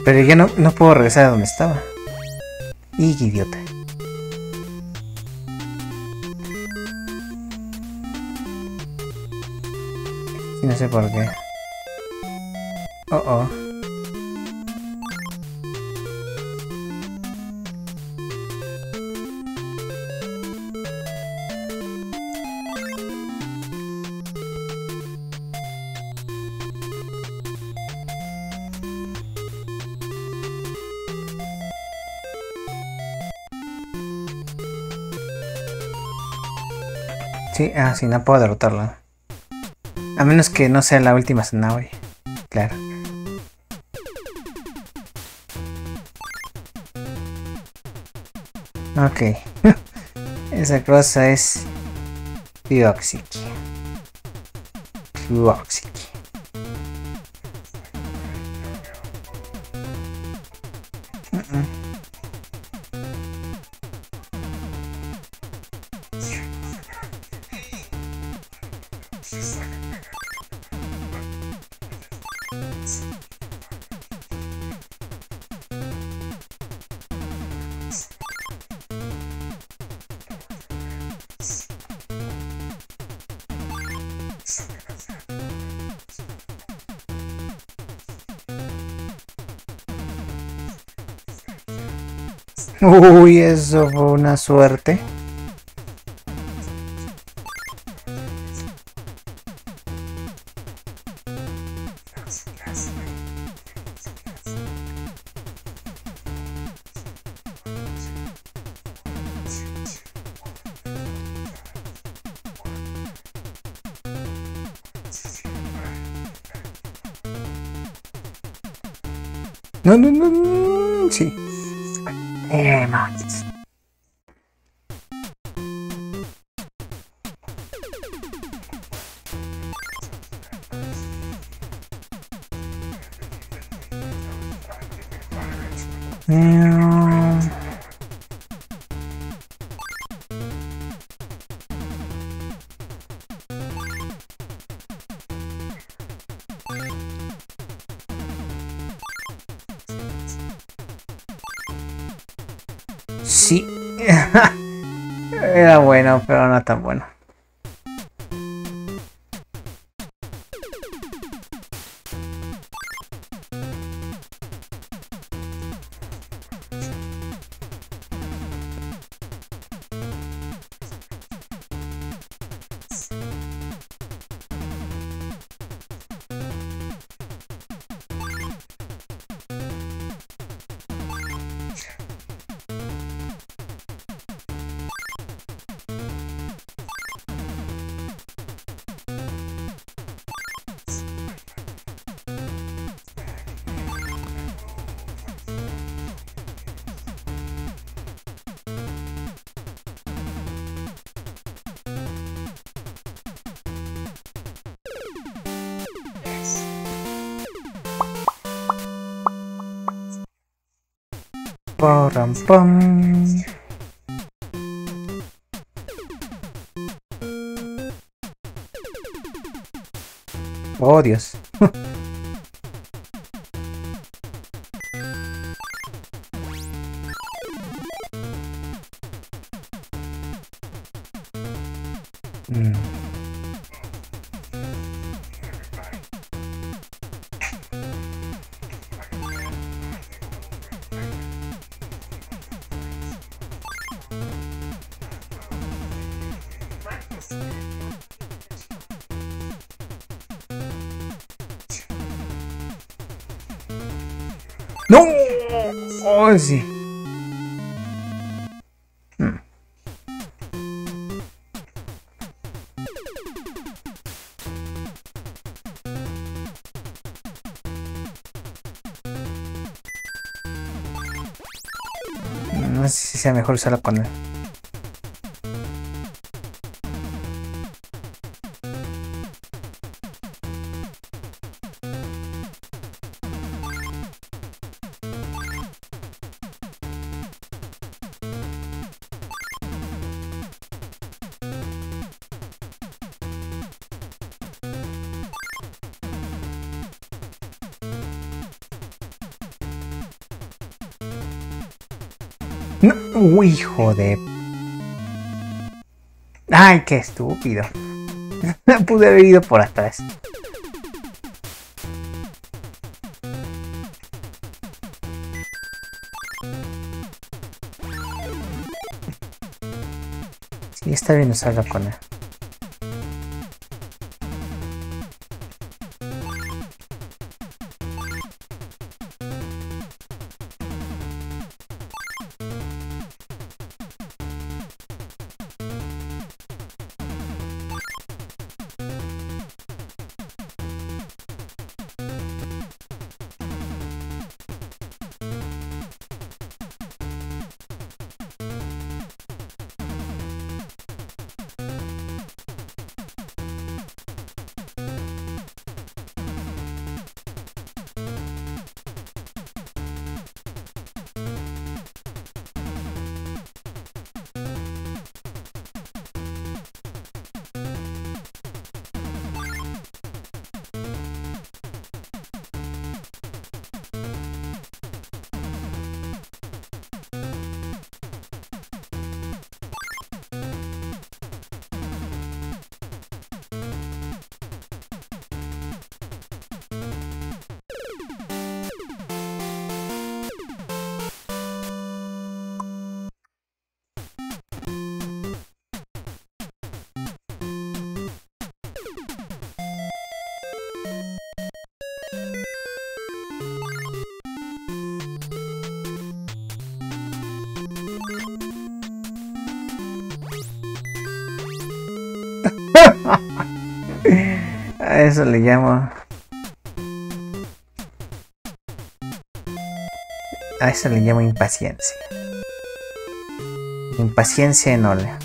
S1: Pero ya no puedo regresar a donde estaba. Y qué idiota. No sé por qué. Oh. Sí, sí, no puedo derrotarla. A menos que no sea la última zanahoria. Claro. Ok. Esa cosa es Pyroxiki. Uy, eso fue una suerte. No. Sí. Max. Sí. Era bueno, pero no tan bueno. Pam, pam. Oh, Dios. ¡No! ¡Oh, sí! No sé si sea mejor usarlo con él. No, uy, hijo de... Ay, qué estúpido. Pude haber ido por atrás. Sí, está bien usarlo con él. A eso le llamo... A eso le llamo impaciencia. Impaciencia en ole.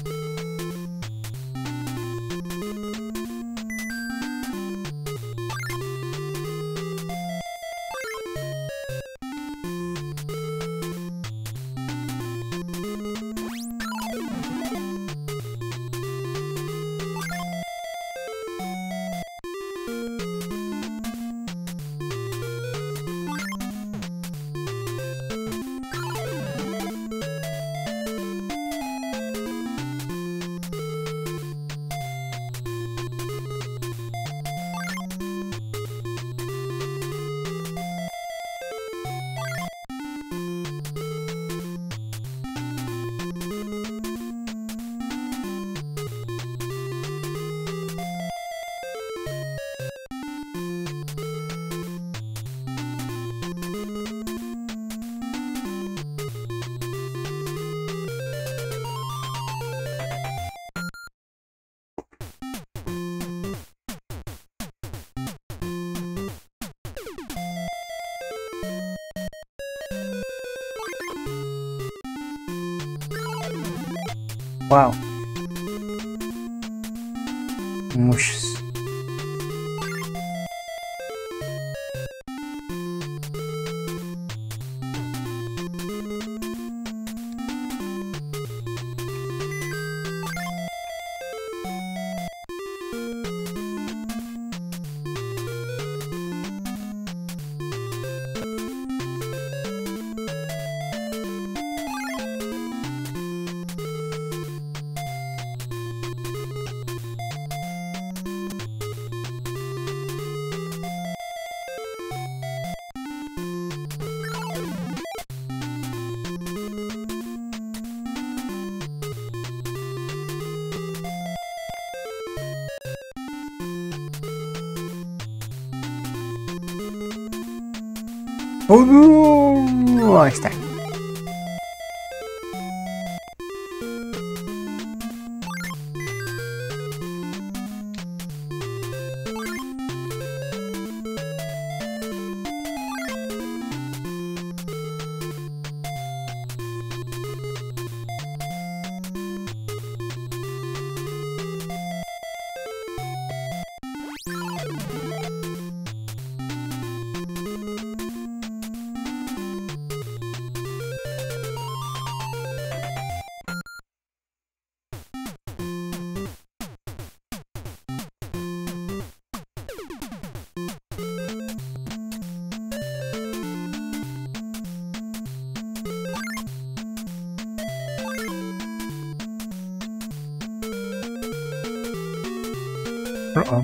S1: Wow. Muchos. Ahí está. Uh-oh.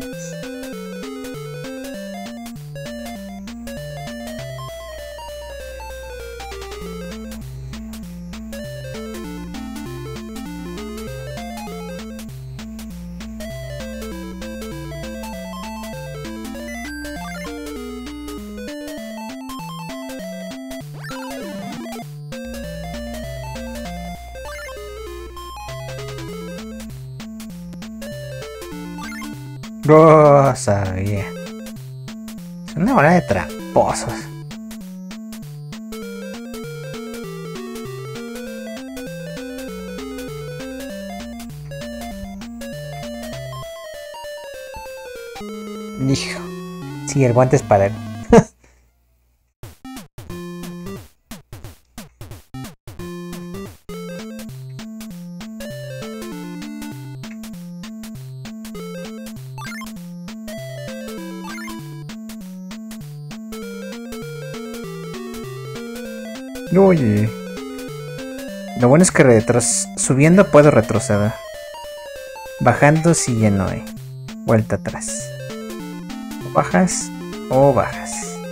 S1: Oh, sabía. Es una bola de tramposos. Hijo. Sí, el guante es para él. Oye. Lo bueno es que subiendo puedo retroceder. Bajando sí ya no hay vuelta atrás. O bajas o bajas.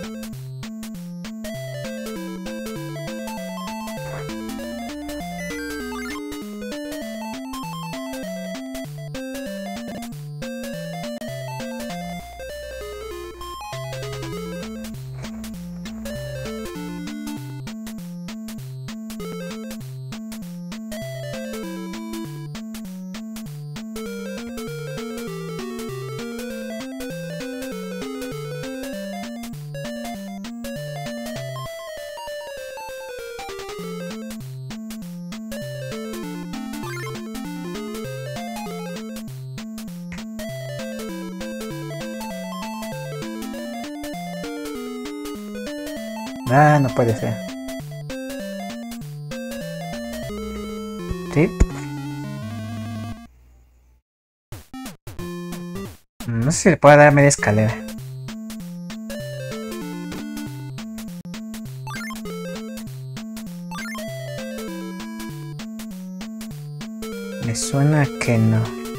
S1: Ah, no puede ser. Sí. No sé si le puedo dar media escalera. Me suena que no.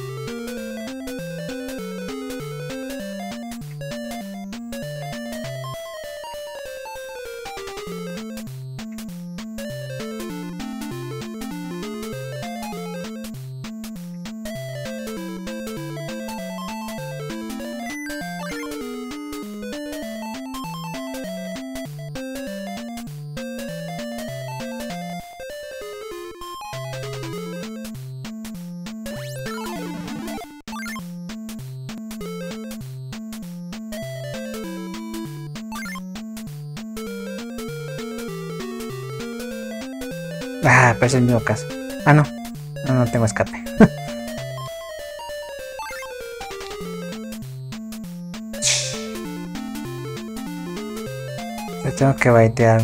S1: Ah, pero es el mismo caso. Ah, no. No tengo escape. Le tengo que baitear.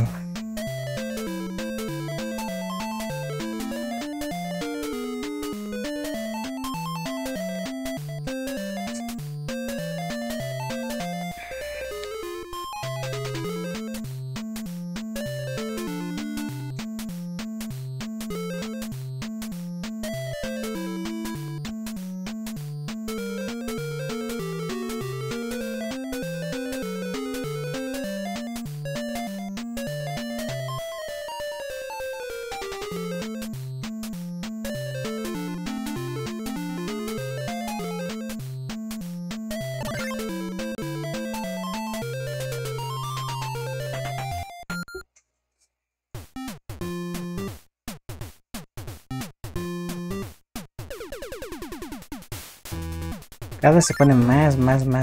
S1: Cada vez se pone más.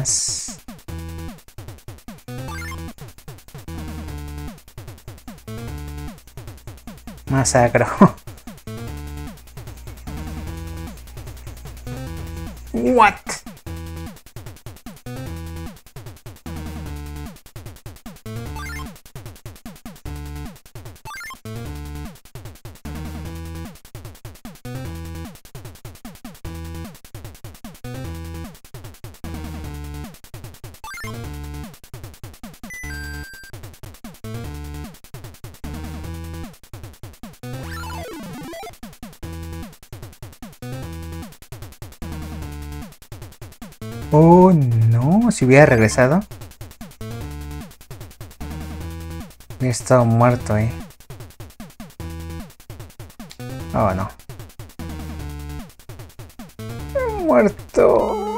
S1: Más agro. What? Oh, no, si hubiera regresado. Hubiera estado muerto ahí. Oh, no. Muerto.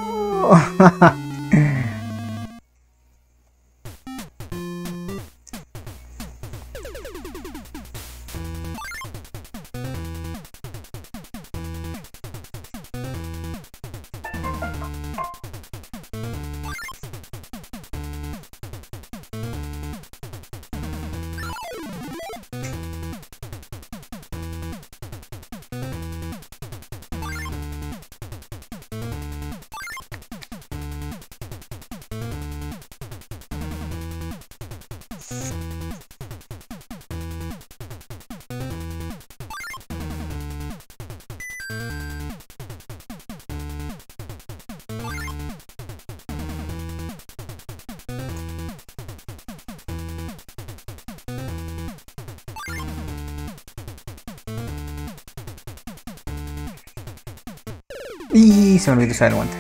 S1: Y se me olvidó usar el guante.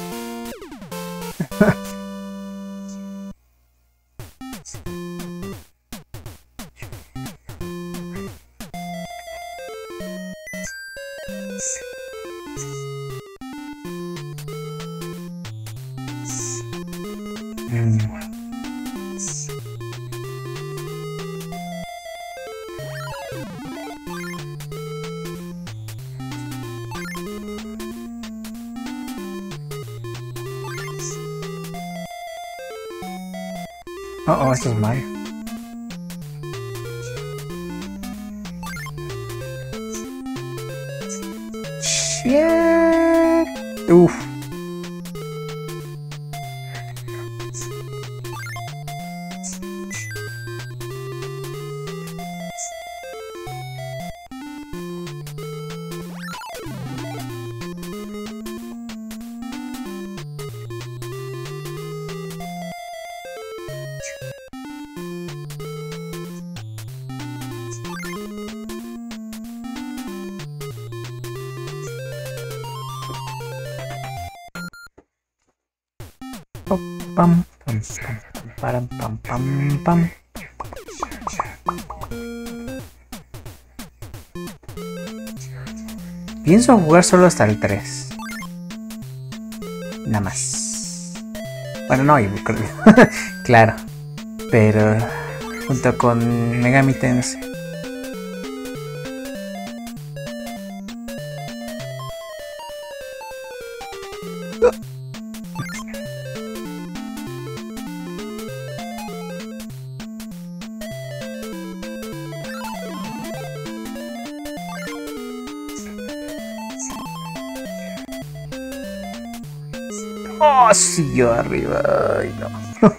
S1: Oh, esto es Mario. Shit. Uf. Pam, pam, pam, pam, pam, pam. Pienso jugar solo hasta el 3. Nada más. Bueno, no, claro. Pero junto con Megami Tensei. Oh, sí, yo arriba. Ay, no.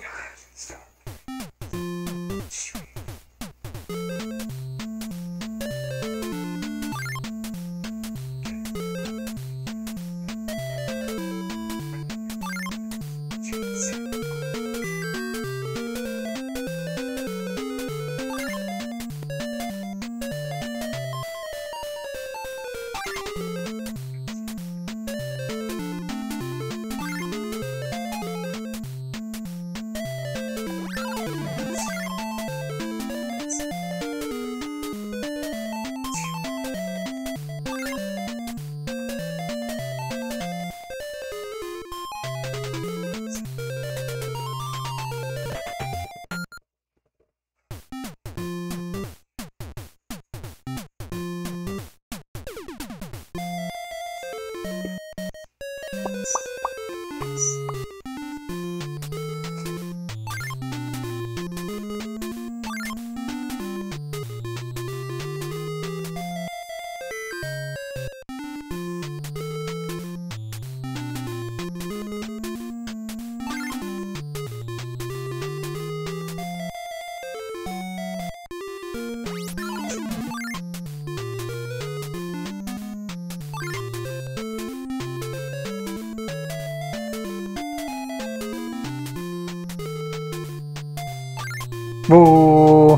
S1: ¡Oh!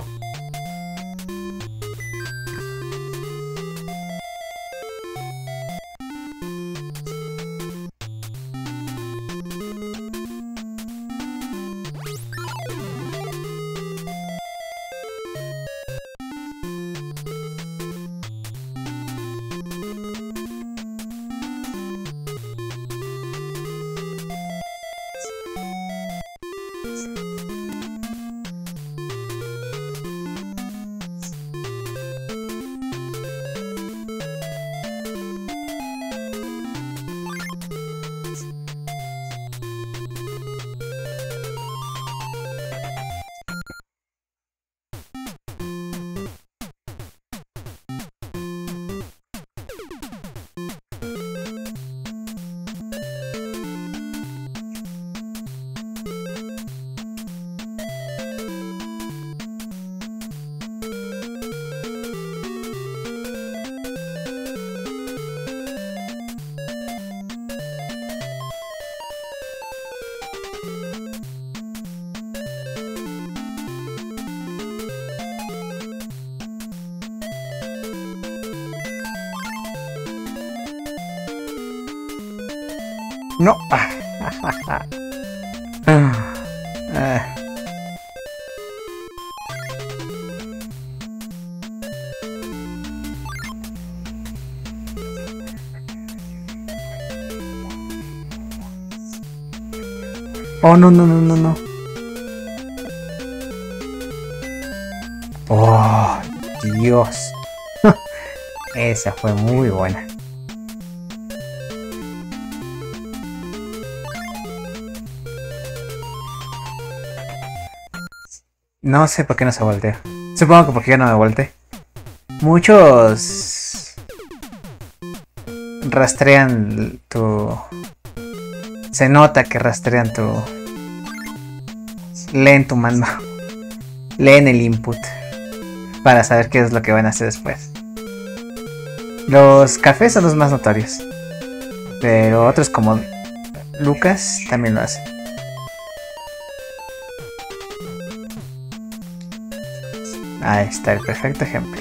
S1: No. Ah. Oh, no, no, no, no, no. Oh, Dios. Esa fue muy buena. No sé por qué no se volteó. Supongo que porque yo no me volteé. Muchos rastrean tu... Se nota que rastrean tu... Leen tu mando. Leen el input. Para saber qué es lo que van a hacer después. Los cafés son los más notorios. Pero otros como Lucas también lo hacen. Ahí está el perfecto ejemplo.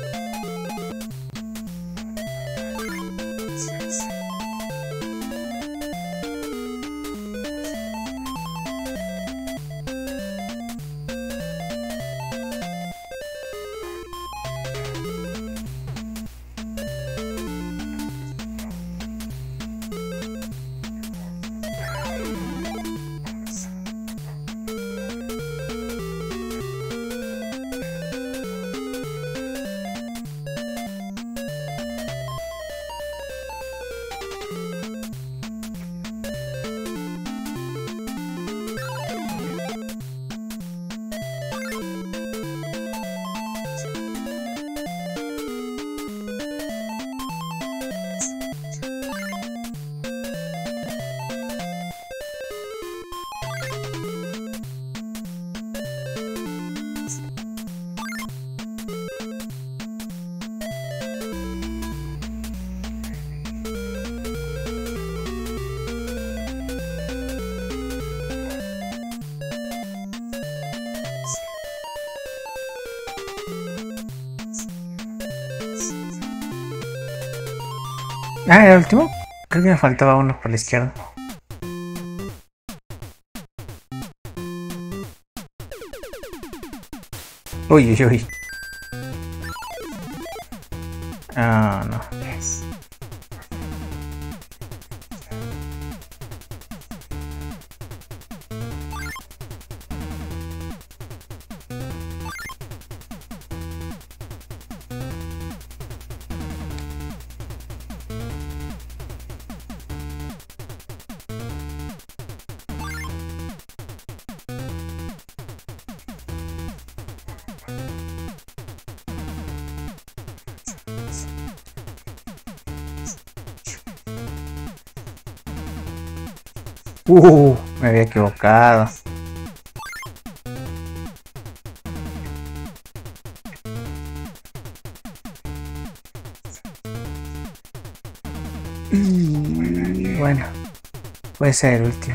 S1: Ah, el último. Creo que me faltaba uno por la izquierda. Uy, uy, uy. Ah, no. Me había equivocado. Y bueno, puede ser el último.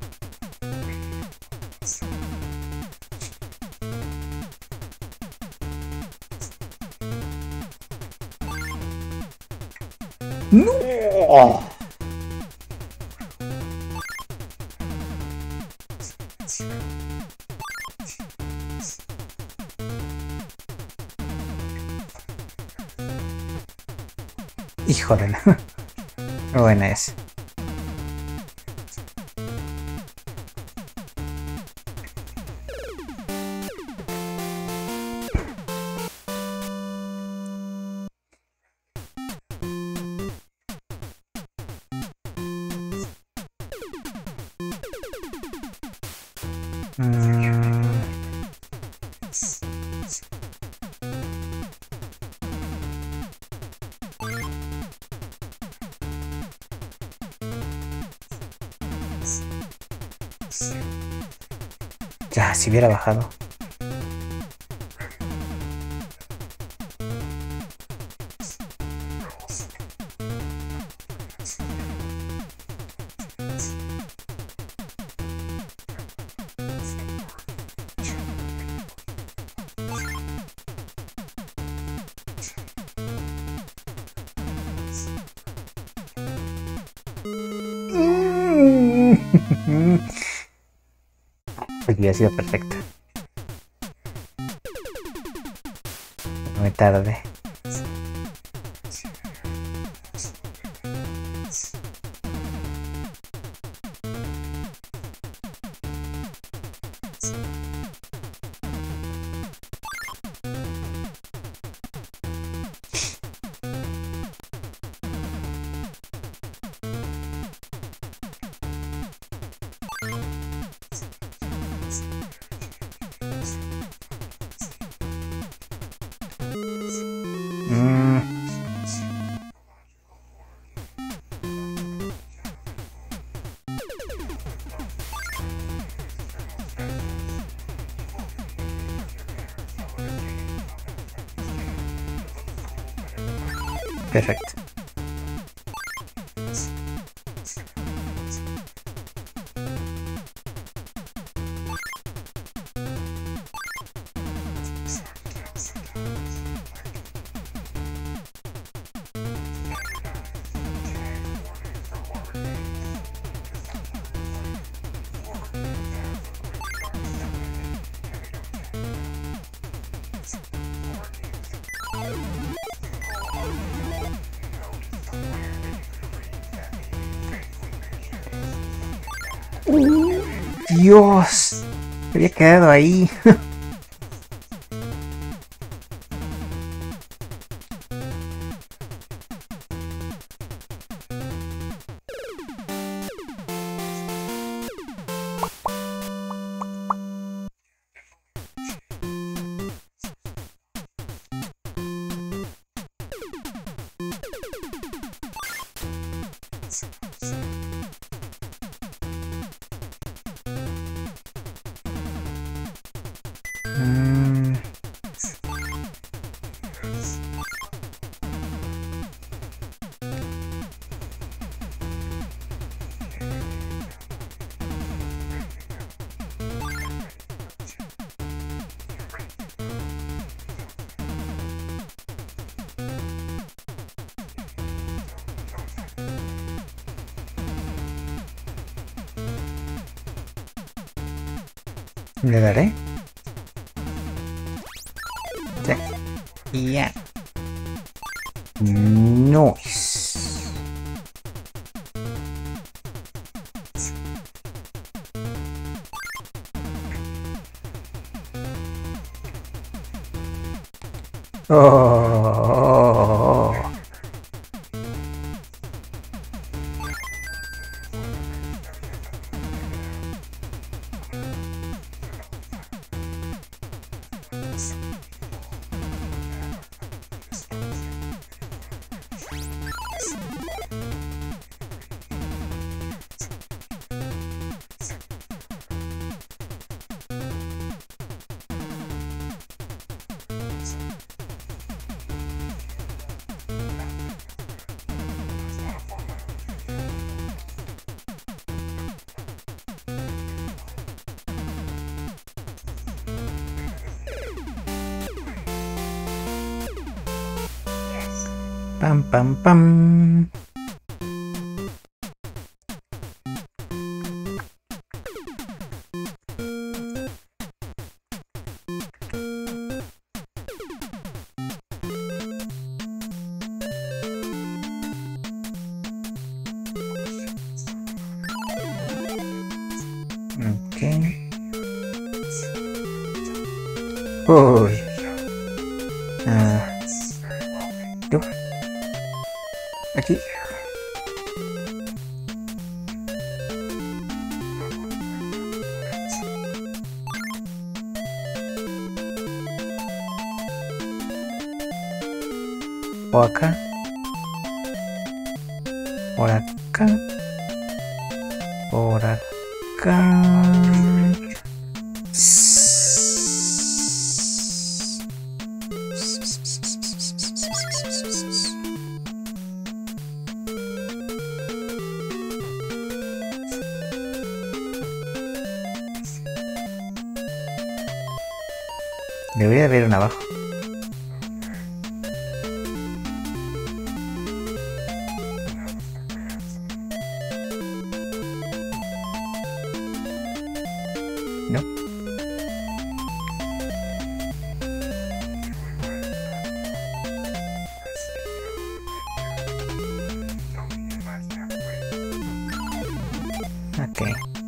S1: ¡No! Hijo de la... Buena es. Ya, si hubiera bajado. Hubiera sido perfecto. No me tardé. Perfecto. Dios, me había quedado ahí. ¿Le daré? Sí. Y ya. Nice. Oh. Pam, pam, pam. Okay. Uy. Yo. Aquí. O acá. Por acá. Por acá. Debería haber una abajo. ¿no? Ok.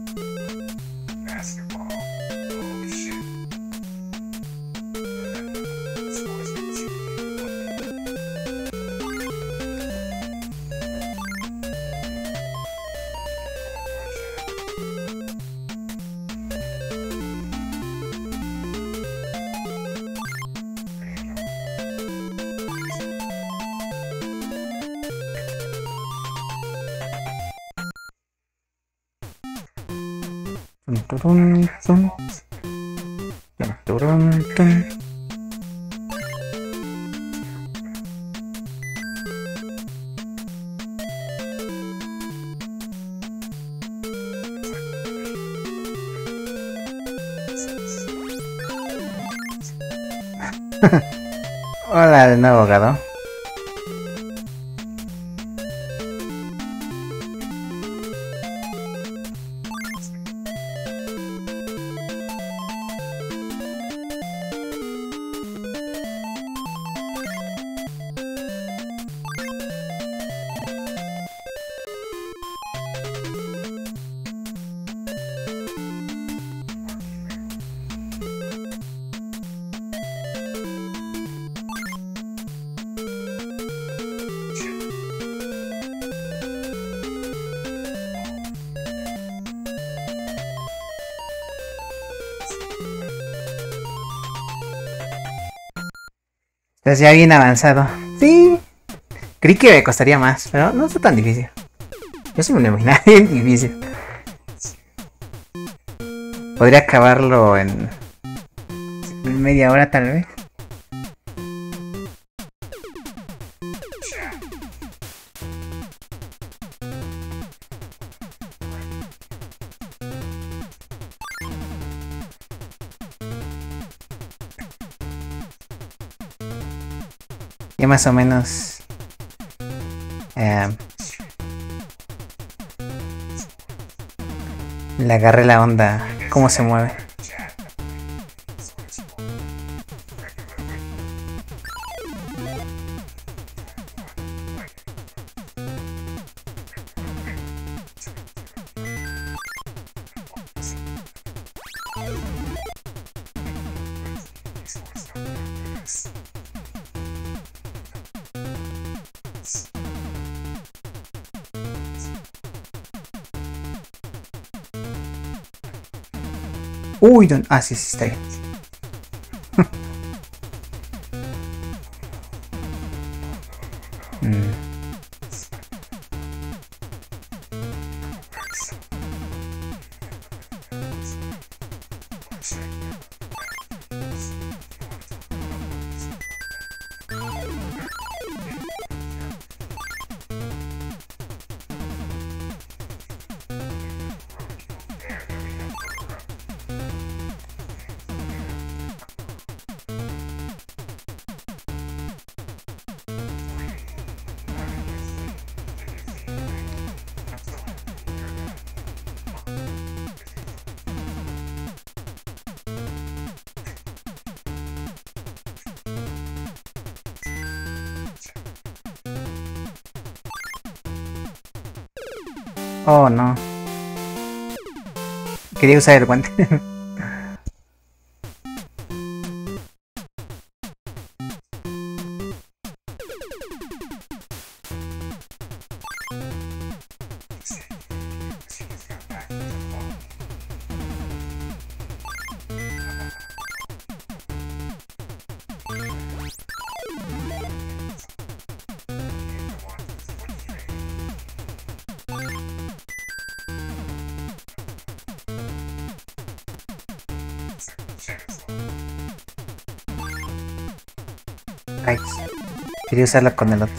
S1: Turun, tun. Turun, tun. Hola de nuevo, abogado. Estás ya bien avanzado. Sí. Creí que me costaría más, pero no está tan difícil. Yo sí me lo imaginaba bien difícil. Podría acabarlo en media hora tal vez. Ya más o menos le agarré la onda, cómo se mueve. Uy, sí, sí, está bien. Oh, no. Quería usar el guante. Ay, quería usarla con el otro.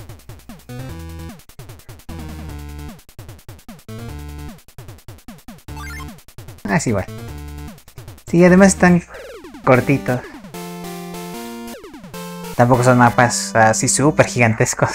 S1: Ah, sí, igual. Sí, además están cortitos. Tampoco son mapas así súper gigantescos.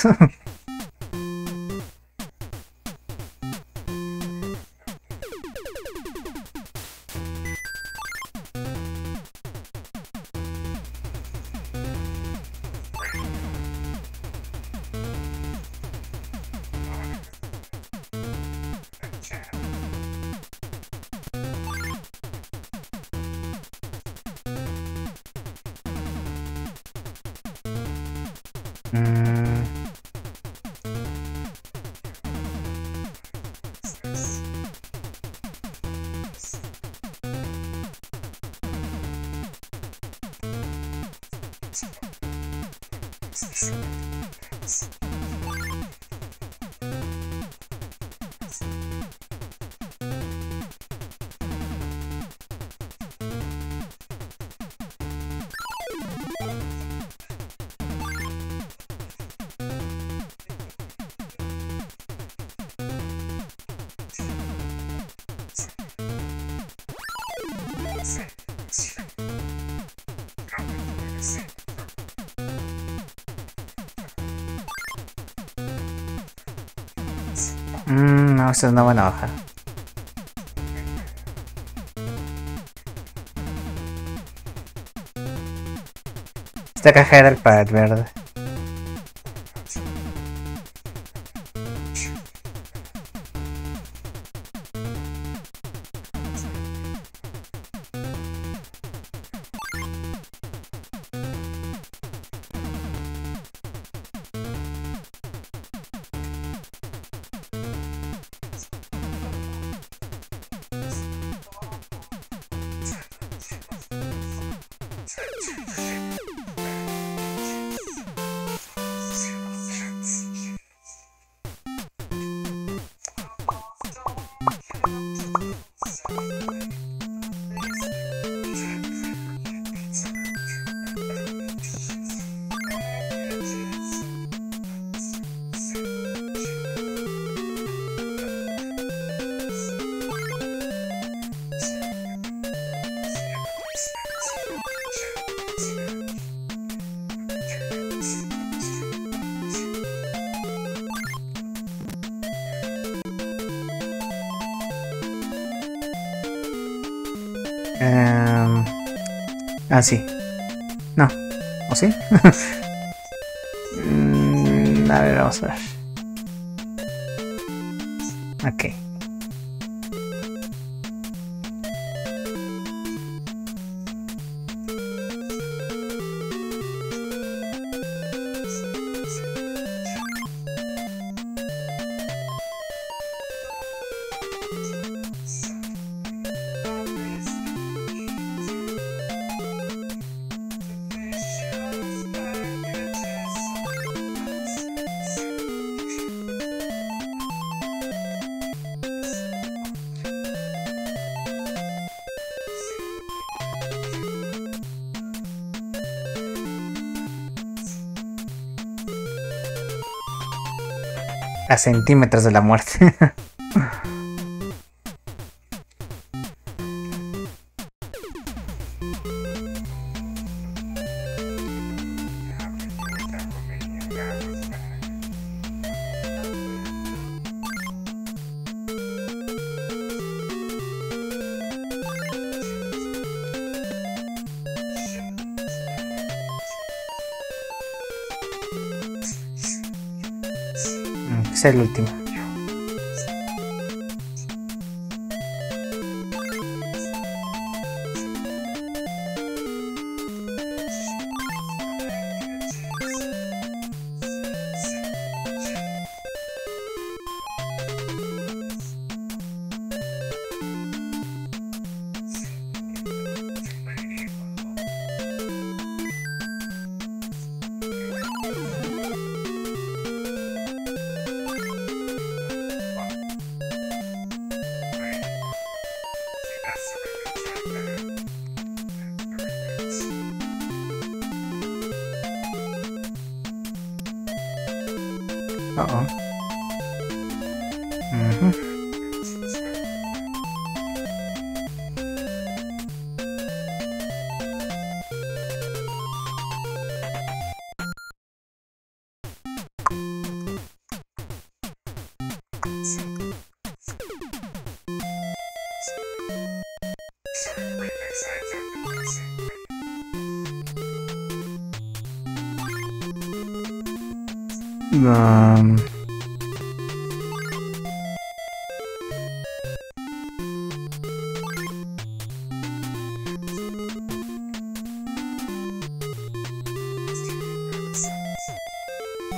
S1: Mm. No, esta es una buena hoja. Esta caja era el pared verde. Sí. No. ¿O sí? A ver, vamos a ver. Ok. A centímetros de la muerte. Es el último.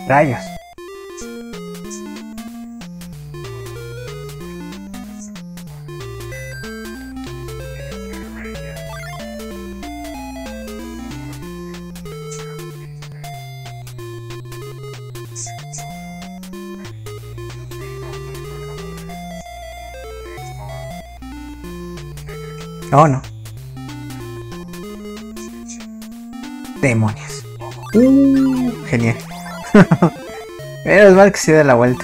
S1: Rayos. Oh, no. Demonios. Genial. Menos mal que se da la vuelta.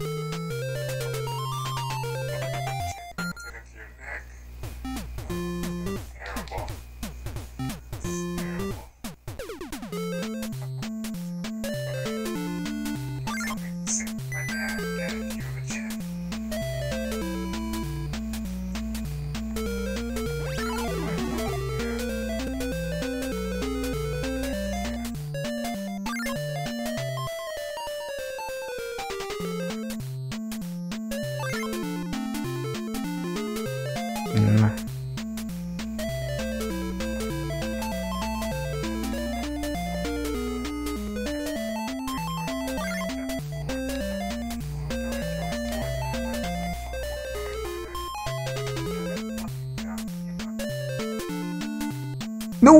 S1: No.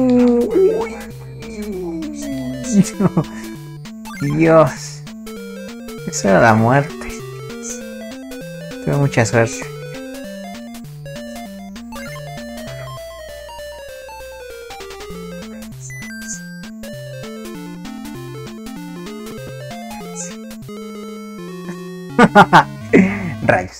S1: Dios. Eso era la muerte. Tuve mucha suerte. Rayos.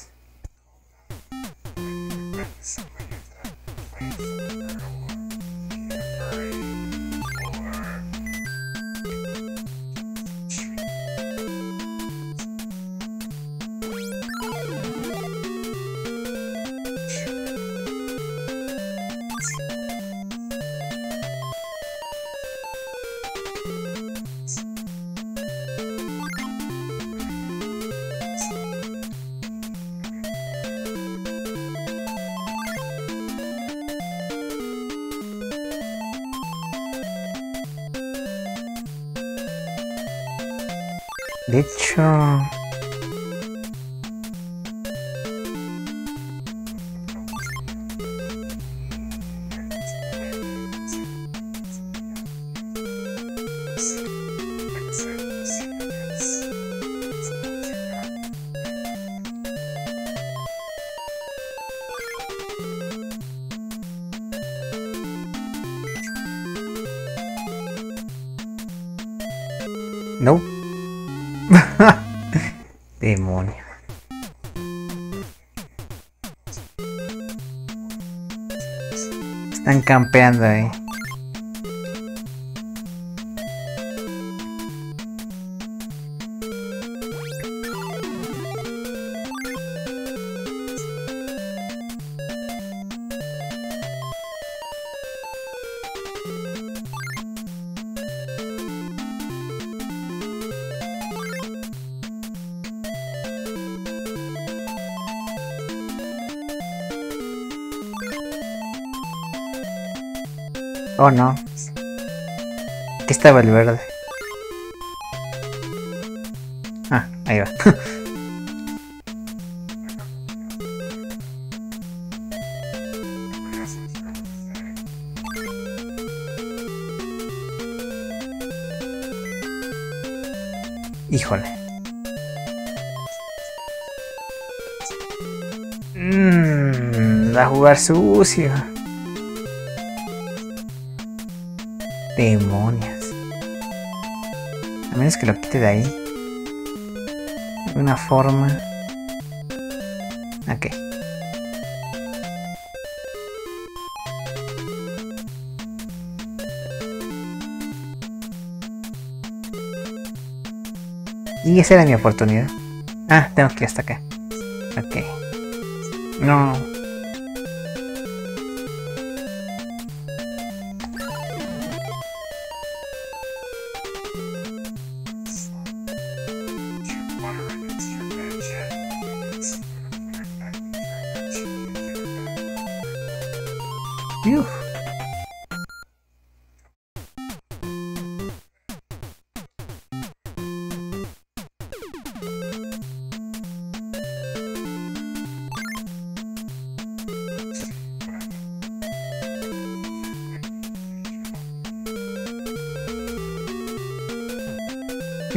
S1: De hecho... No. Demonio. Están campeando ahí. Oh no. Aquí estaba el verde. Ah, ahí va. Híjole. Va a jugar sucio. Demonios. A menos que lo quite de ahí. De una forma. Ok. Y esa era mi oportunidad. Ah, tengo que ir hasta acá. Ok. No.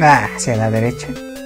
S1: Ah, hacia la derecha.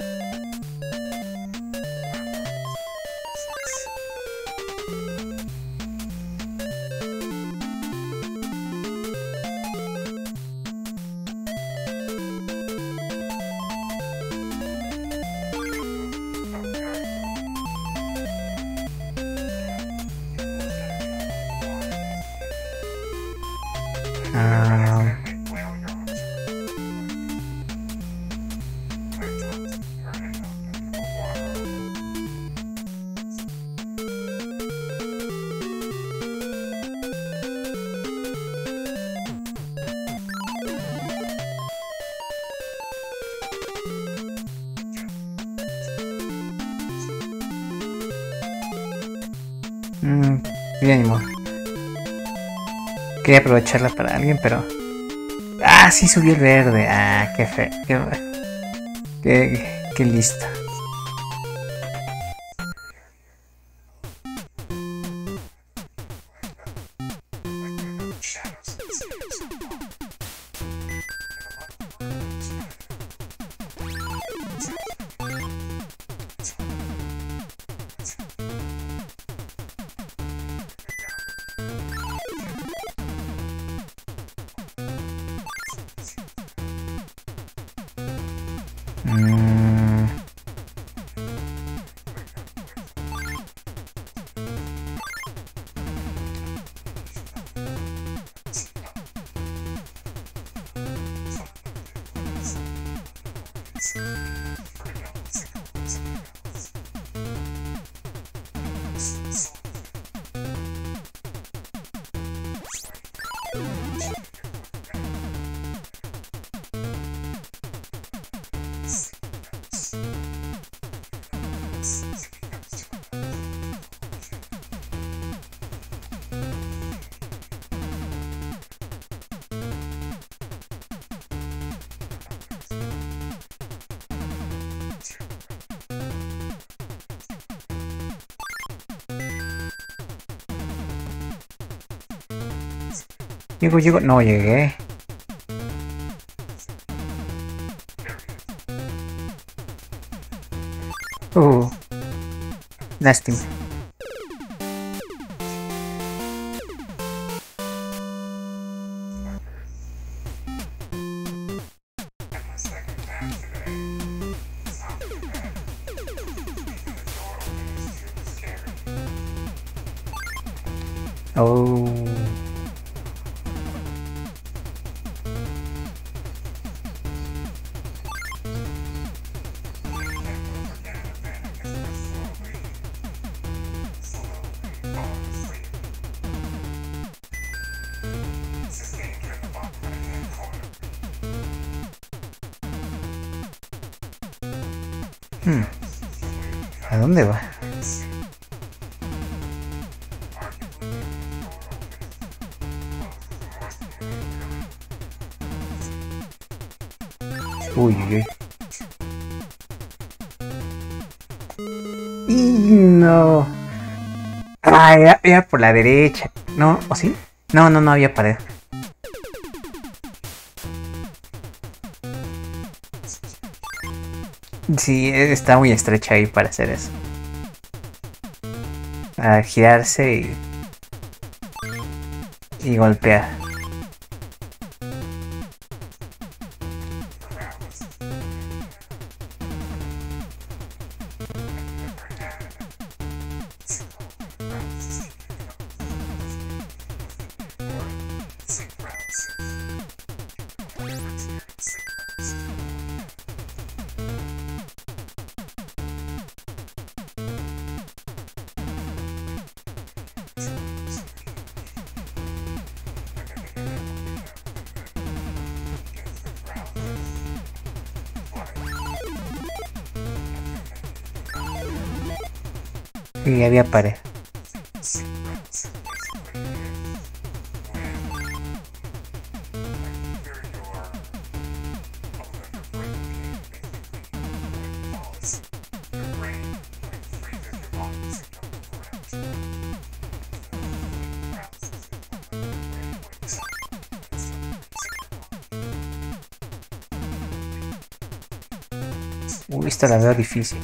S1: Bien, ni modo. Quería aprovecharla para alguien, pero... Ah, sí subió el verde. Ah, qué feo. Qué listo. Llego, no llegué. Lástima. Oh. ¿A dónde va? Uy, uy, uy. Y no. Ah, era por la derecha. ¿No? ¿O sí? No, no había pared. Sí, está muy estrecha ahí para hacer eso. Para girarse y golpear. Y había pared. Uy, esta la veo difícil.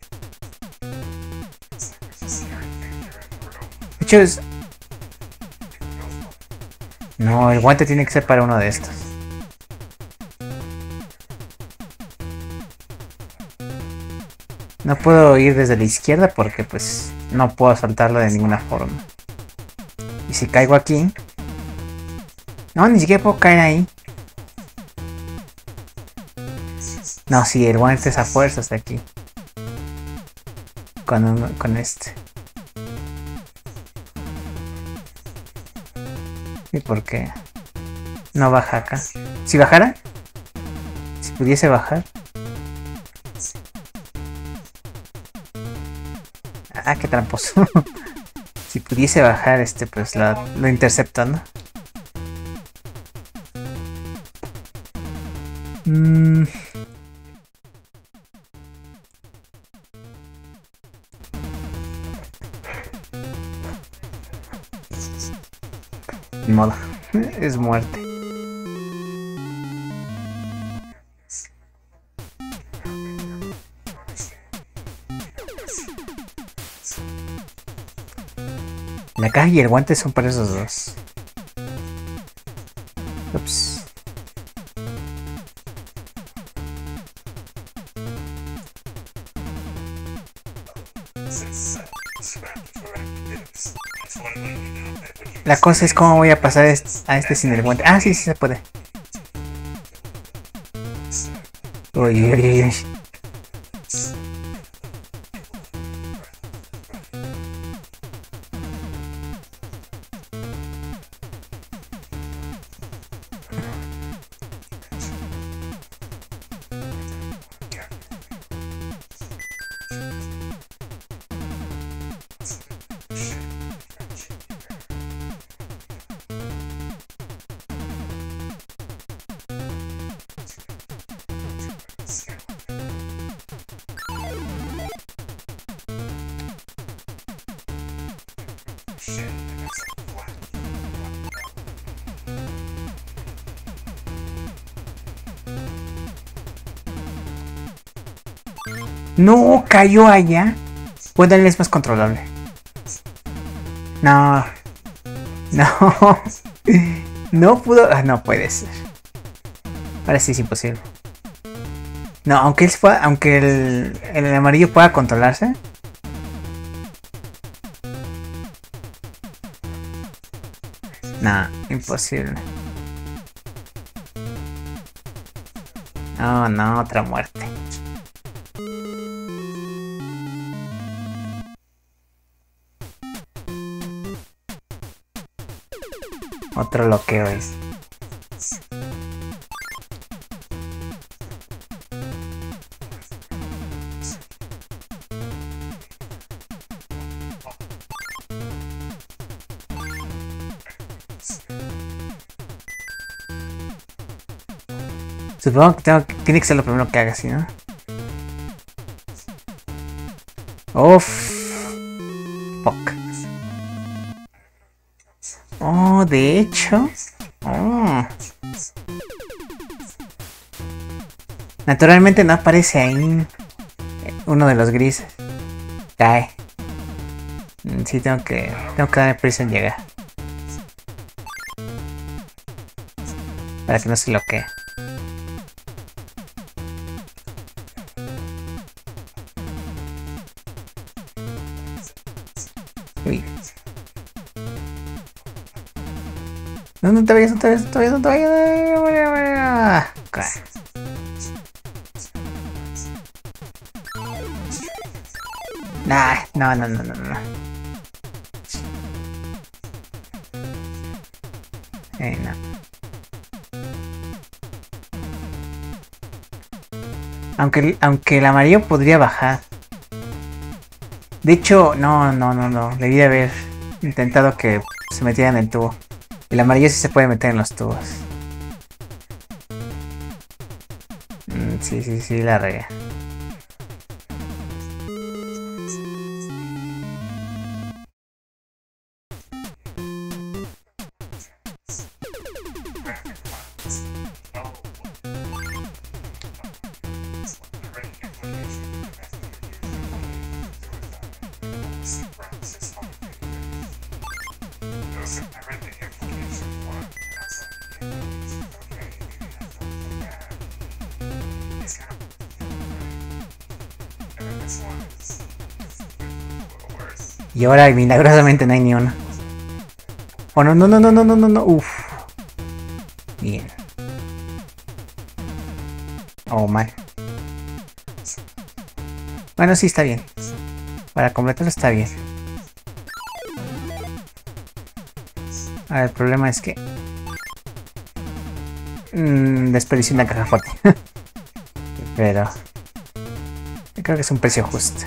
S1: De hecho es... No, el guante tiene que ser para uno de estos. No puedo ir desde la izquierda porque pues no puedo saltarlo de ninguna forma. Y si caigo aquí... No, ni siquiera puedo caer ahí. No, sí, el guante es a fuerzas de aquí. Con este. ¿Y por qué? No baja acá. ¿Si bajara? Si pudiese bajar. Ah, qué tramposo. Si pudiese bajar, pues lo intercepto, ¿no? Ni modo. Es muerte. La caja y el guante son para esos dos. Ups. La cosa es cómo voy a pasar a este sin el guante. Ah, sí, sí se puede. Uy, uy, uy, uy. No, cayó allá. Bueno, él es más controlable. No. No. No pudo. Ah, no puede ser. Ahora sí es imposible. No, aunque el amarillo pueda controlarse. No, imposible. Oh, no, otra muerte. Otro bloqueo es. Supongo que tiene que ser lo primero que haga, ¿sí, no? Uff. Fuck. Oh, de hecho. Oh. Naturalmente no aparece ahí uno de los grises. Cae. Sí, tengo que darme prisa en llegar. Para que no se bloquee. Uy. No te vayas, no te vayas, no te vayas, no te vayas. Nah, no. No. Aunque el amarillo podría bajar. De hecho, no. Debí haber intentado que se metiera en el tubo. El amarillo sí se puede meter en los tubos. Sí, la regué. Y ahora milagrosamente no hay ni uno. Oh, no, no, no, no, no, no, no, no. Uf. Bien. Oh, mal. Bueno, sí, está bien. Para completarlo está bien. Ahora, el problema es que... desperdicié una caja fuerte. Pero... creo que es un precio justo.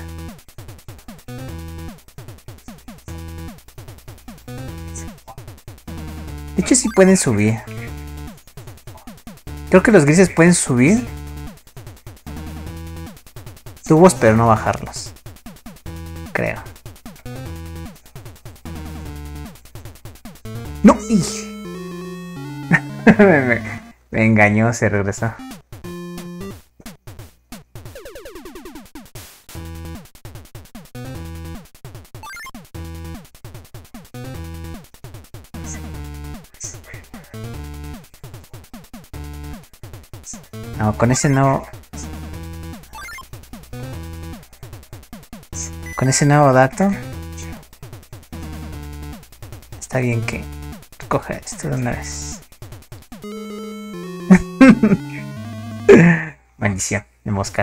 S1: De hecho, sí pueden subir. Creo que los grises pueden subir tubos, pero no bajarlos. Creo. ¡No! me engañó, se regresó. No, con ese no... Con ese nuevo dato... Está bien que... coja esto de una vez. Maldición, de mosca.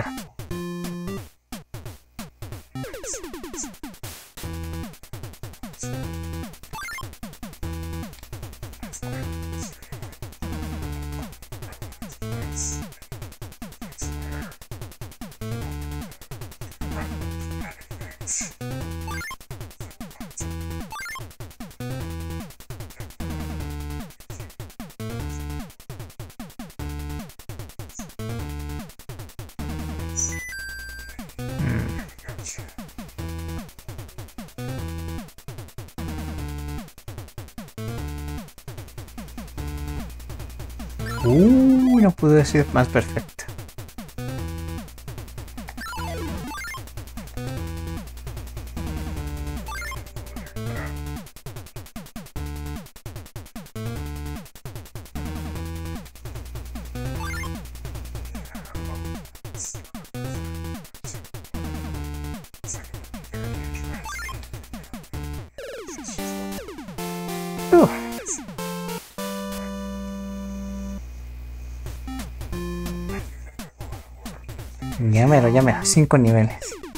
S1: No pudo ser más perfecto. Llámelo, 5 niveles.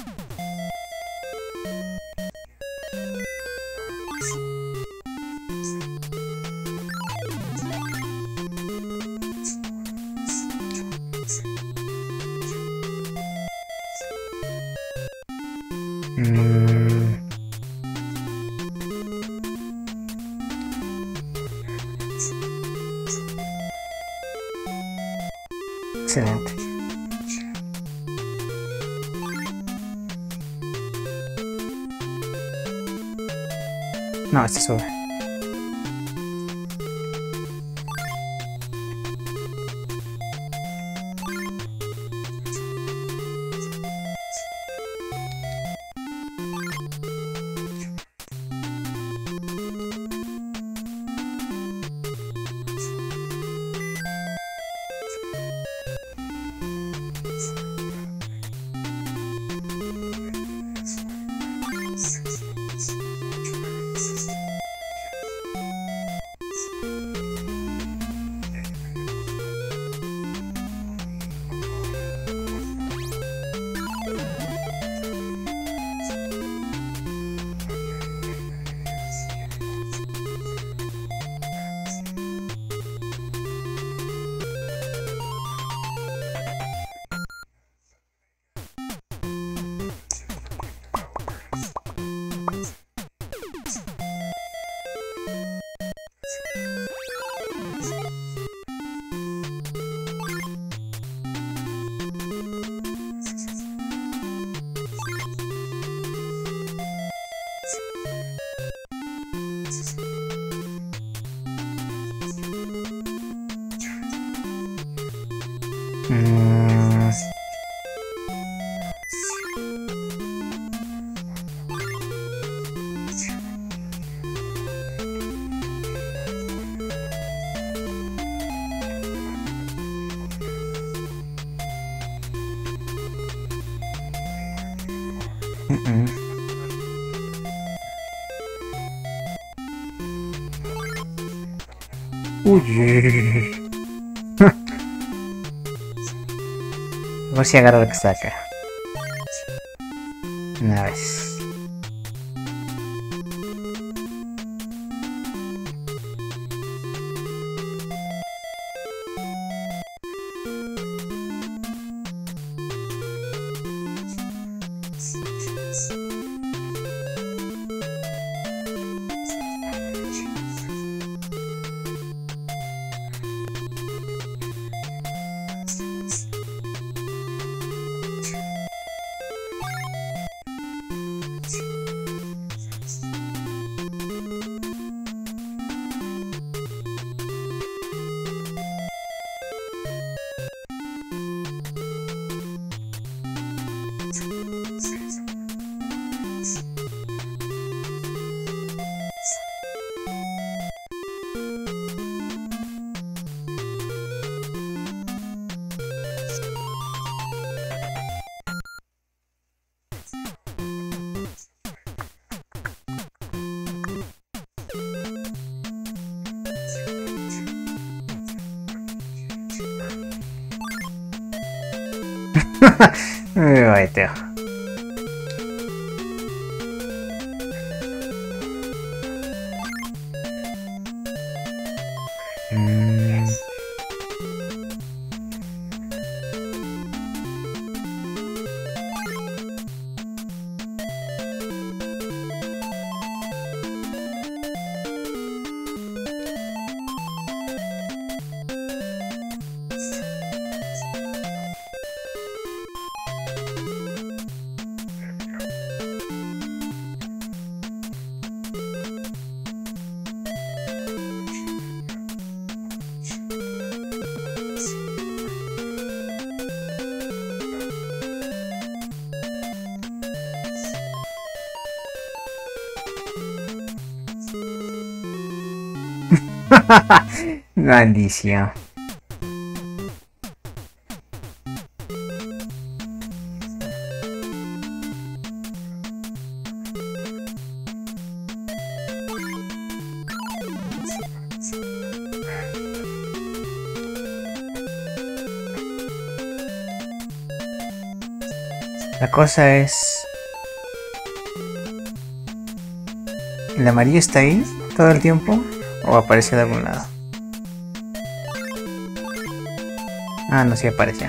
S1: Excelente. No, este sube. Mm. Uy. A ver si agarro lo que está acá. Una vez. Ay, Teo. Maldición. La cosa es... ¿El amarillo está ahí todo el tiempo? ¿O aparece de algún lado? Ah, no, sí aparece.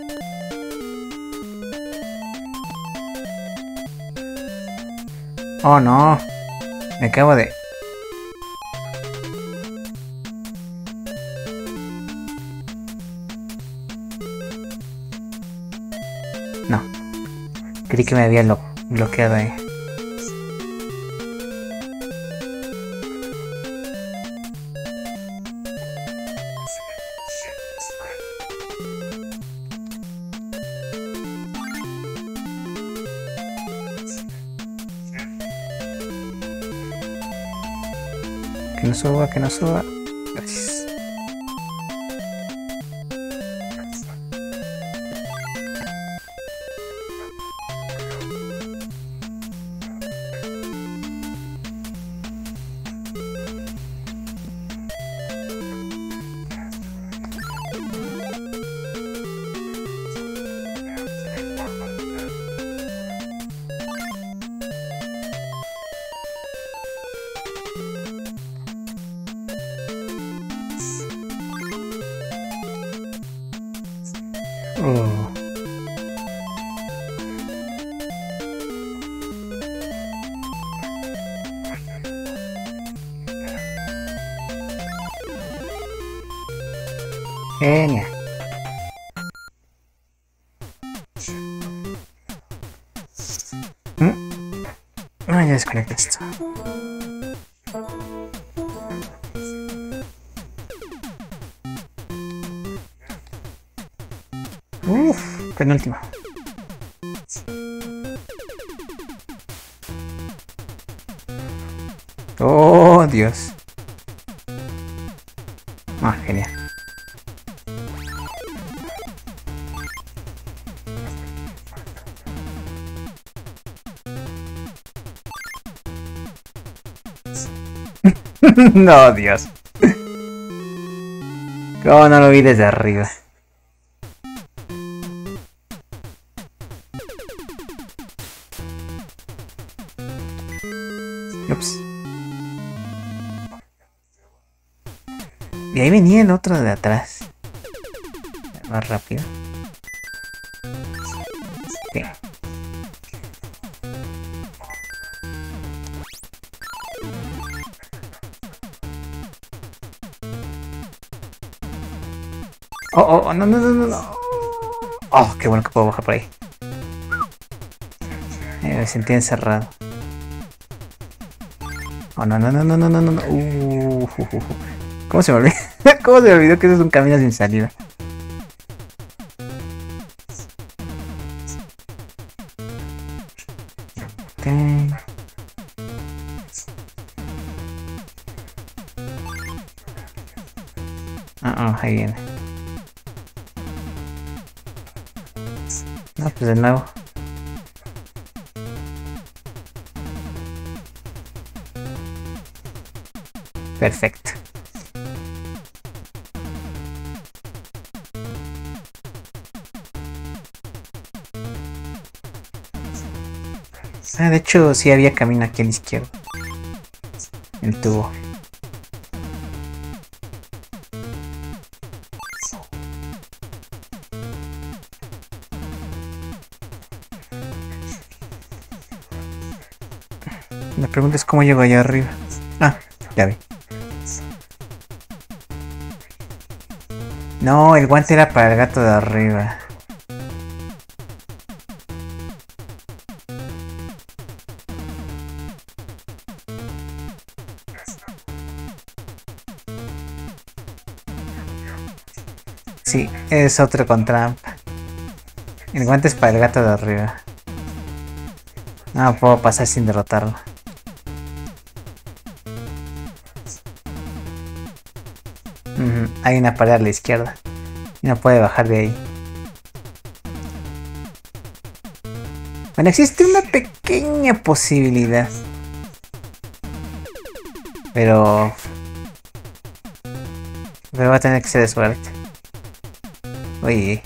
S1: Oh, no. Me acabo de... No. Creí que me había bloqueado ahí. Que no suba, que no suba. Gracias. Oh. Genial. Ah, ya desconecté esto. Penúltima. Oh, Dios. Ah, genial. No, Dios. ¿Cómo no lo vi desde arriba? Ups. Y ahí venía el otro de atrás. Más rápido. Sí. Oh, no, no, no, no, no. Oh, qué bueno que puedo bajar por ahí. Me sentí encerrado. Oh, no, no, no, no, no, no, no. ¿Cómo se me olvidó? ¿Cómo se me olvidó que eso es un camino sin salida? Ahí viene. No, pues de nuevo. Perfecto. De hecho, sí había camino aquí a la izquierda. El tubo. La pregunta es cómo llego allá arriba. Ah, ya vi. No, el guante era para el gato de arriba. Sí, es otro con trampa. El guante es para el gato de arriba. No puedo pasar sin derrotarlo. Hay una pared a la izquierda. Y no puede bajar de ahí. Bueno, existe una pequeña posibilidad. Pero va a tener que ser de suerte. Oye.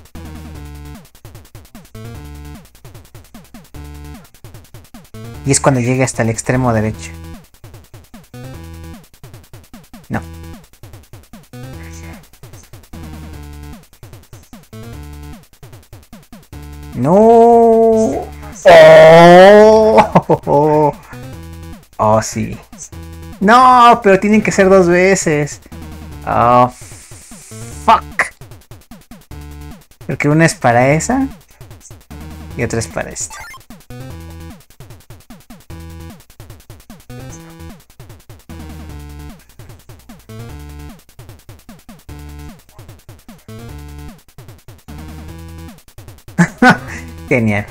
S1: Y es cuando llegue hasta el extremo derecho. No. No. Oh, sí. No, pero tienen que ser 2 veces. Oh, fuck. Porque una es para esa y otra es para esta. Genial.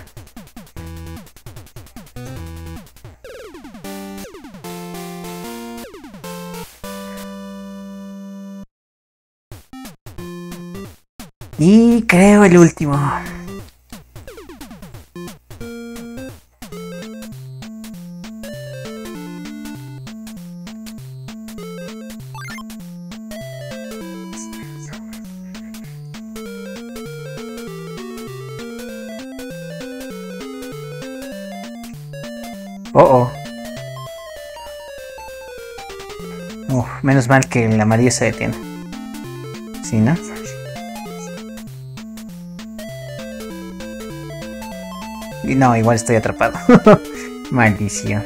S1: Y creo el último. Menos mal que el amarillo se detiene. ¿Sí, no? Y no, igual estoy atrapado. Maldición.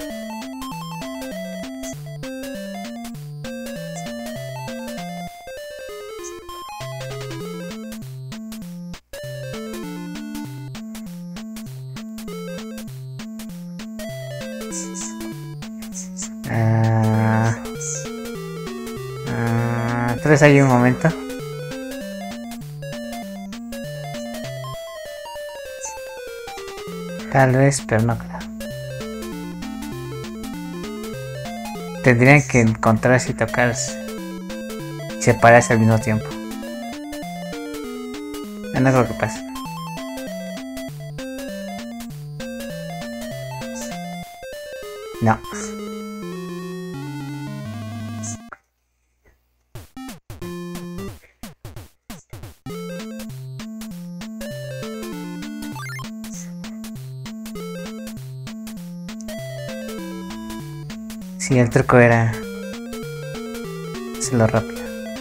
S1: Tres hay un momento. Tal vez, pero no creo. Tendrían que encontrarse y tocarse. Y separarse al mismo tiempo. No creo que pase. No. Sí, el truco era hacerlo rápido.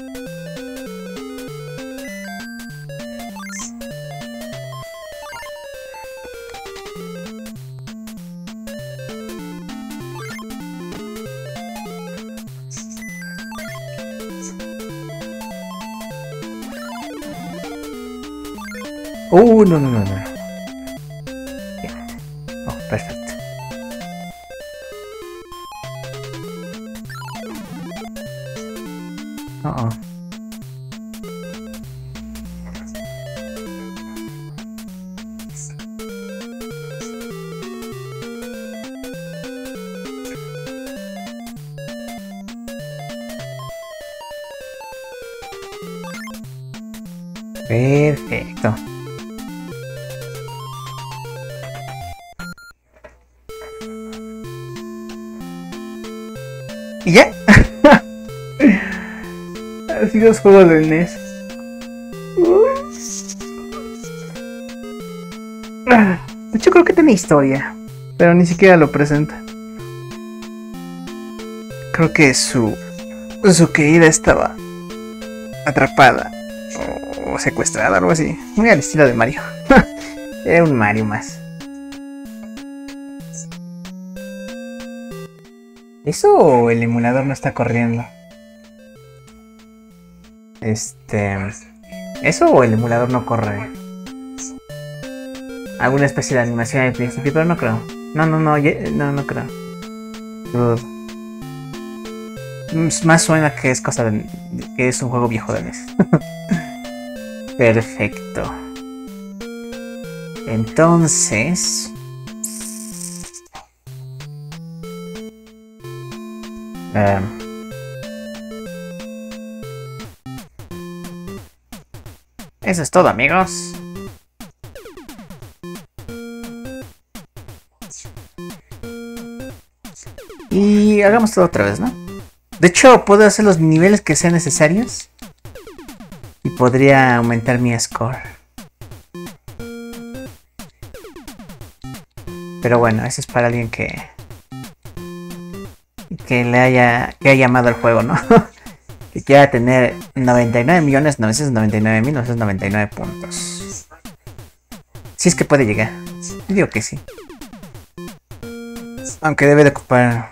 S1: No, no, no, no. Oh, perfecto. Oh. Perfecto. ¿Y ya? Así los juegos del NES. De hecho creo que tiene historia, pero ni siquiera lo presenta. Creo que su querida estaba atrapada o secuestrada, algo así. Muy al estilo de Mario. Era un Mario más. ¿Eso o el emulador no está corriendo? ¿Eso o el emulador no corre? Alguna especie de animación al principio, pero no creo. No creo. Más suena que es cosa de, que es un juego viejo de NES. Perfecto. Entonces... eso es todo, amigos. Y hagamos todo otra vez, ¿no? De hecho, puedo hacer los niveles que sean necesarios. Y podría aumentar mi score. Pero bueno, eso es para alguien que haya amado el juego, ¿no? Que quiera tener 99.999.999 puntos. Si es que puede llegar. Yo digo que sí. Aunque debe de ocupar...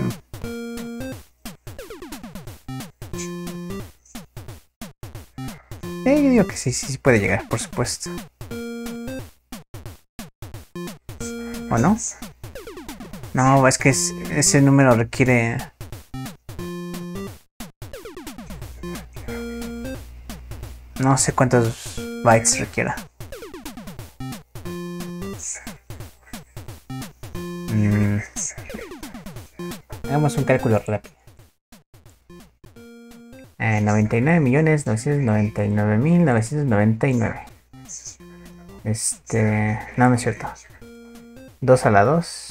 S1: yo digo que sí puede llegar, por supuesto. ¿O no? No, es que ese número requiere... no sé cuántos bytes requiera. Hagamos un cálculo rápido. 99.999.999. No es cierto. 2 a la 2.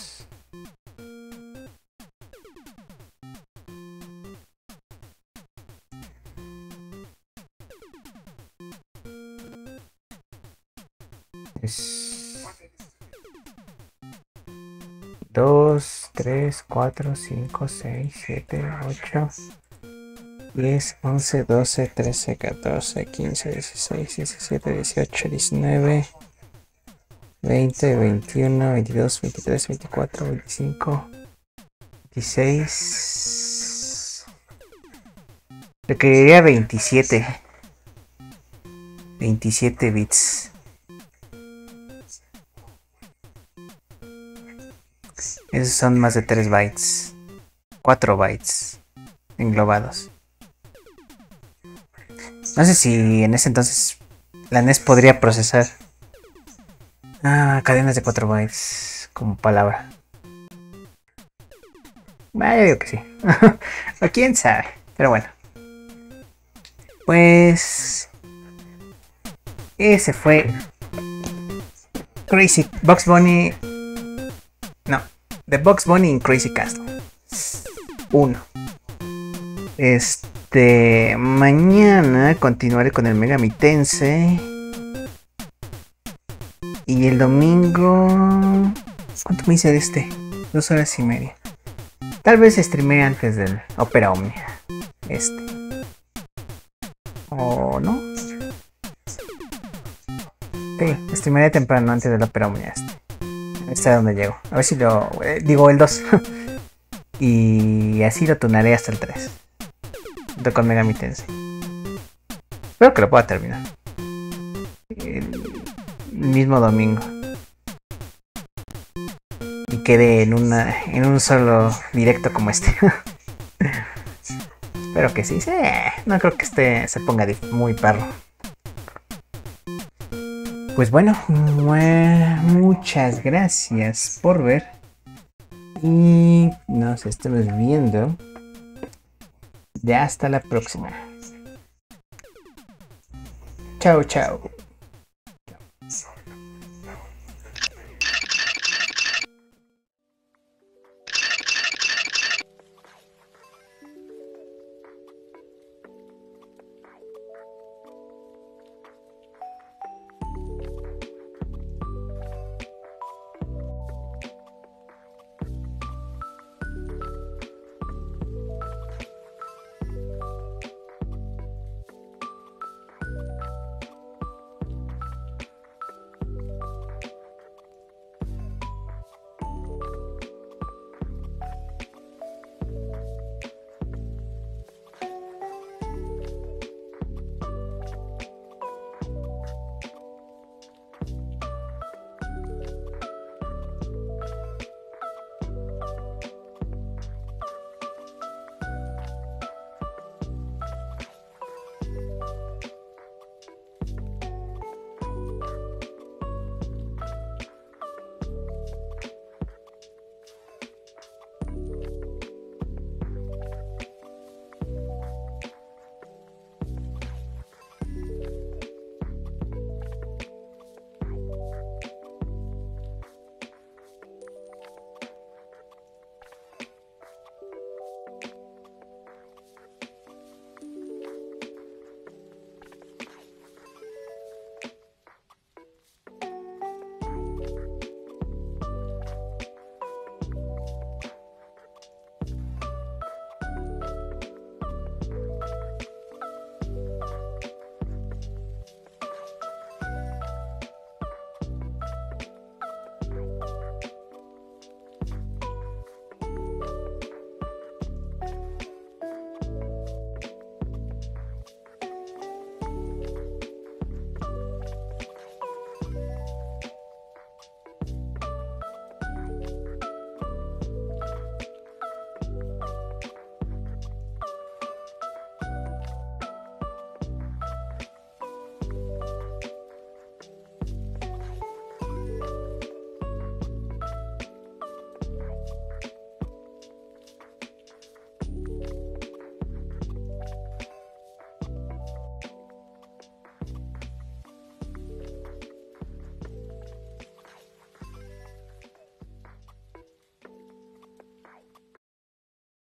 S1: Es 2, 3, 4, 5, 6, 7, 8, 10, 11, 12, 13, 14, 15, 16, 17, 18, 19, 20, 21, 22, 23, 24, 25, 26. Requeriría 27 bits. Esos son más de 3 bytes. 4 bytes englobados. No sé si en ese entonces la NES podría procesar cadenas de 4 bytes como palabra. Yo digo que sí. O quién sabe. Pero bueno. Pues... ese fue... Crazy Bugs Bunny... no. The Bugs Bunny in Crazy Castle 1. Mañana continuaré con el Megami Tensei. Y el domingo... ¿cuánto me hice de 2 horas y media? Tal vez streamé antes del Opera Omnia. ¿O no? Sí, streamaré temprano antes del Opera Omnia. Este es donde llego. A ver si lo... digo el 2. Y así lo tunaré hasta el 3. Junto con Megami Tensei. Espero que lo pueda terminar. El mismo domingo. Y quede en un solo directo como este. Espero que sí. No creo que se ponga muy perro. Pues bueno, muchas gracias por ver. Y nos estamos viendo. Ya hasta la próxima. Chao, chao.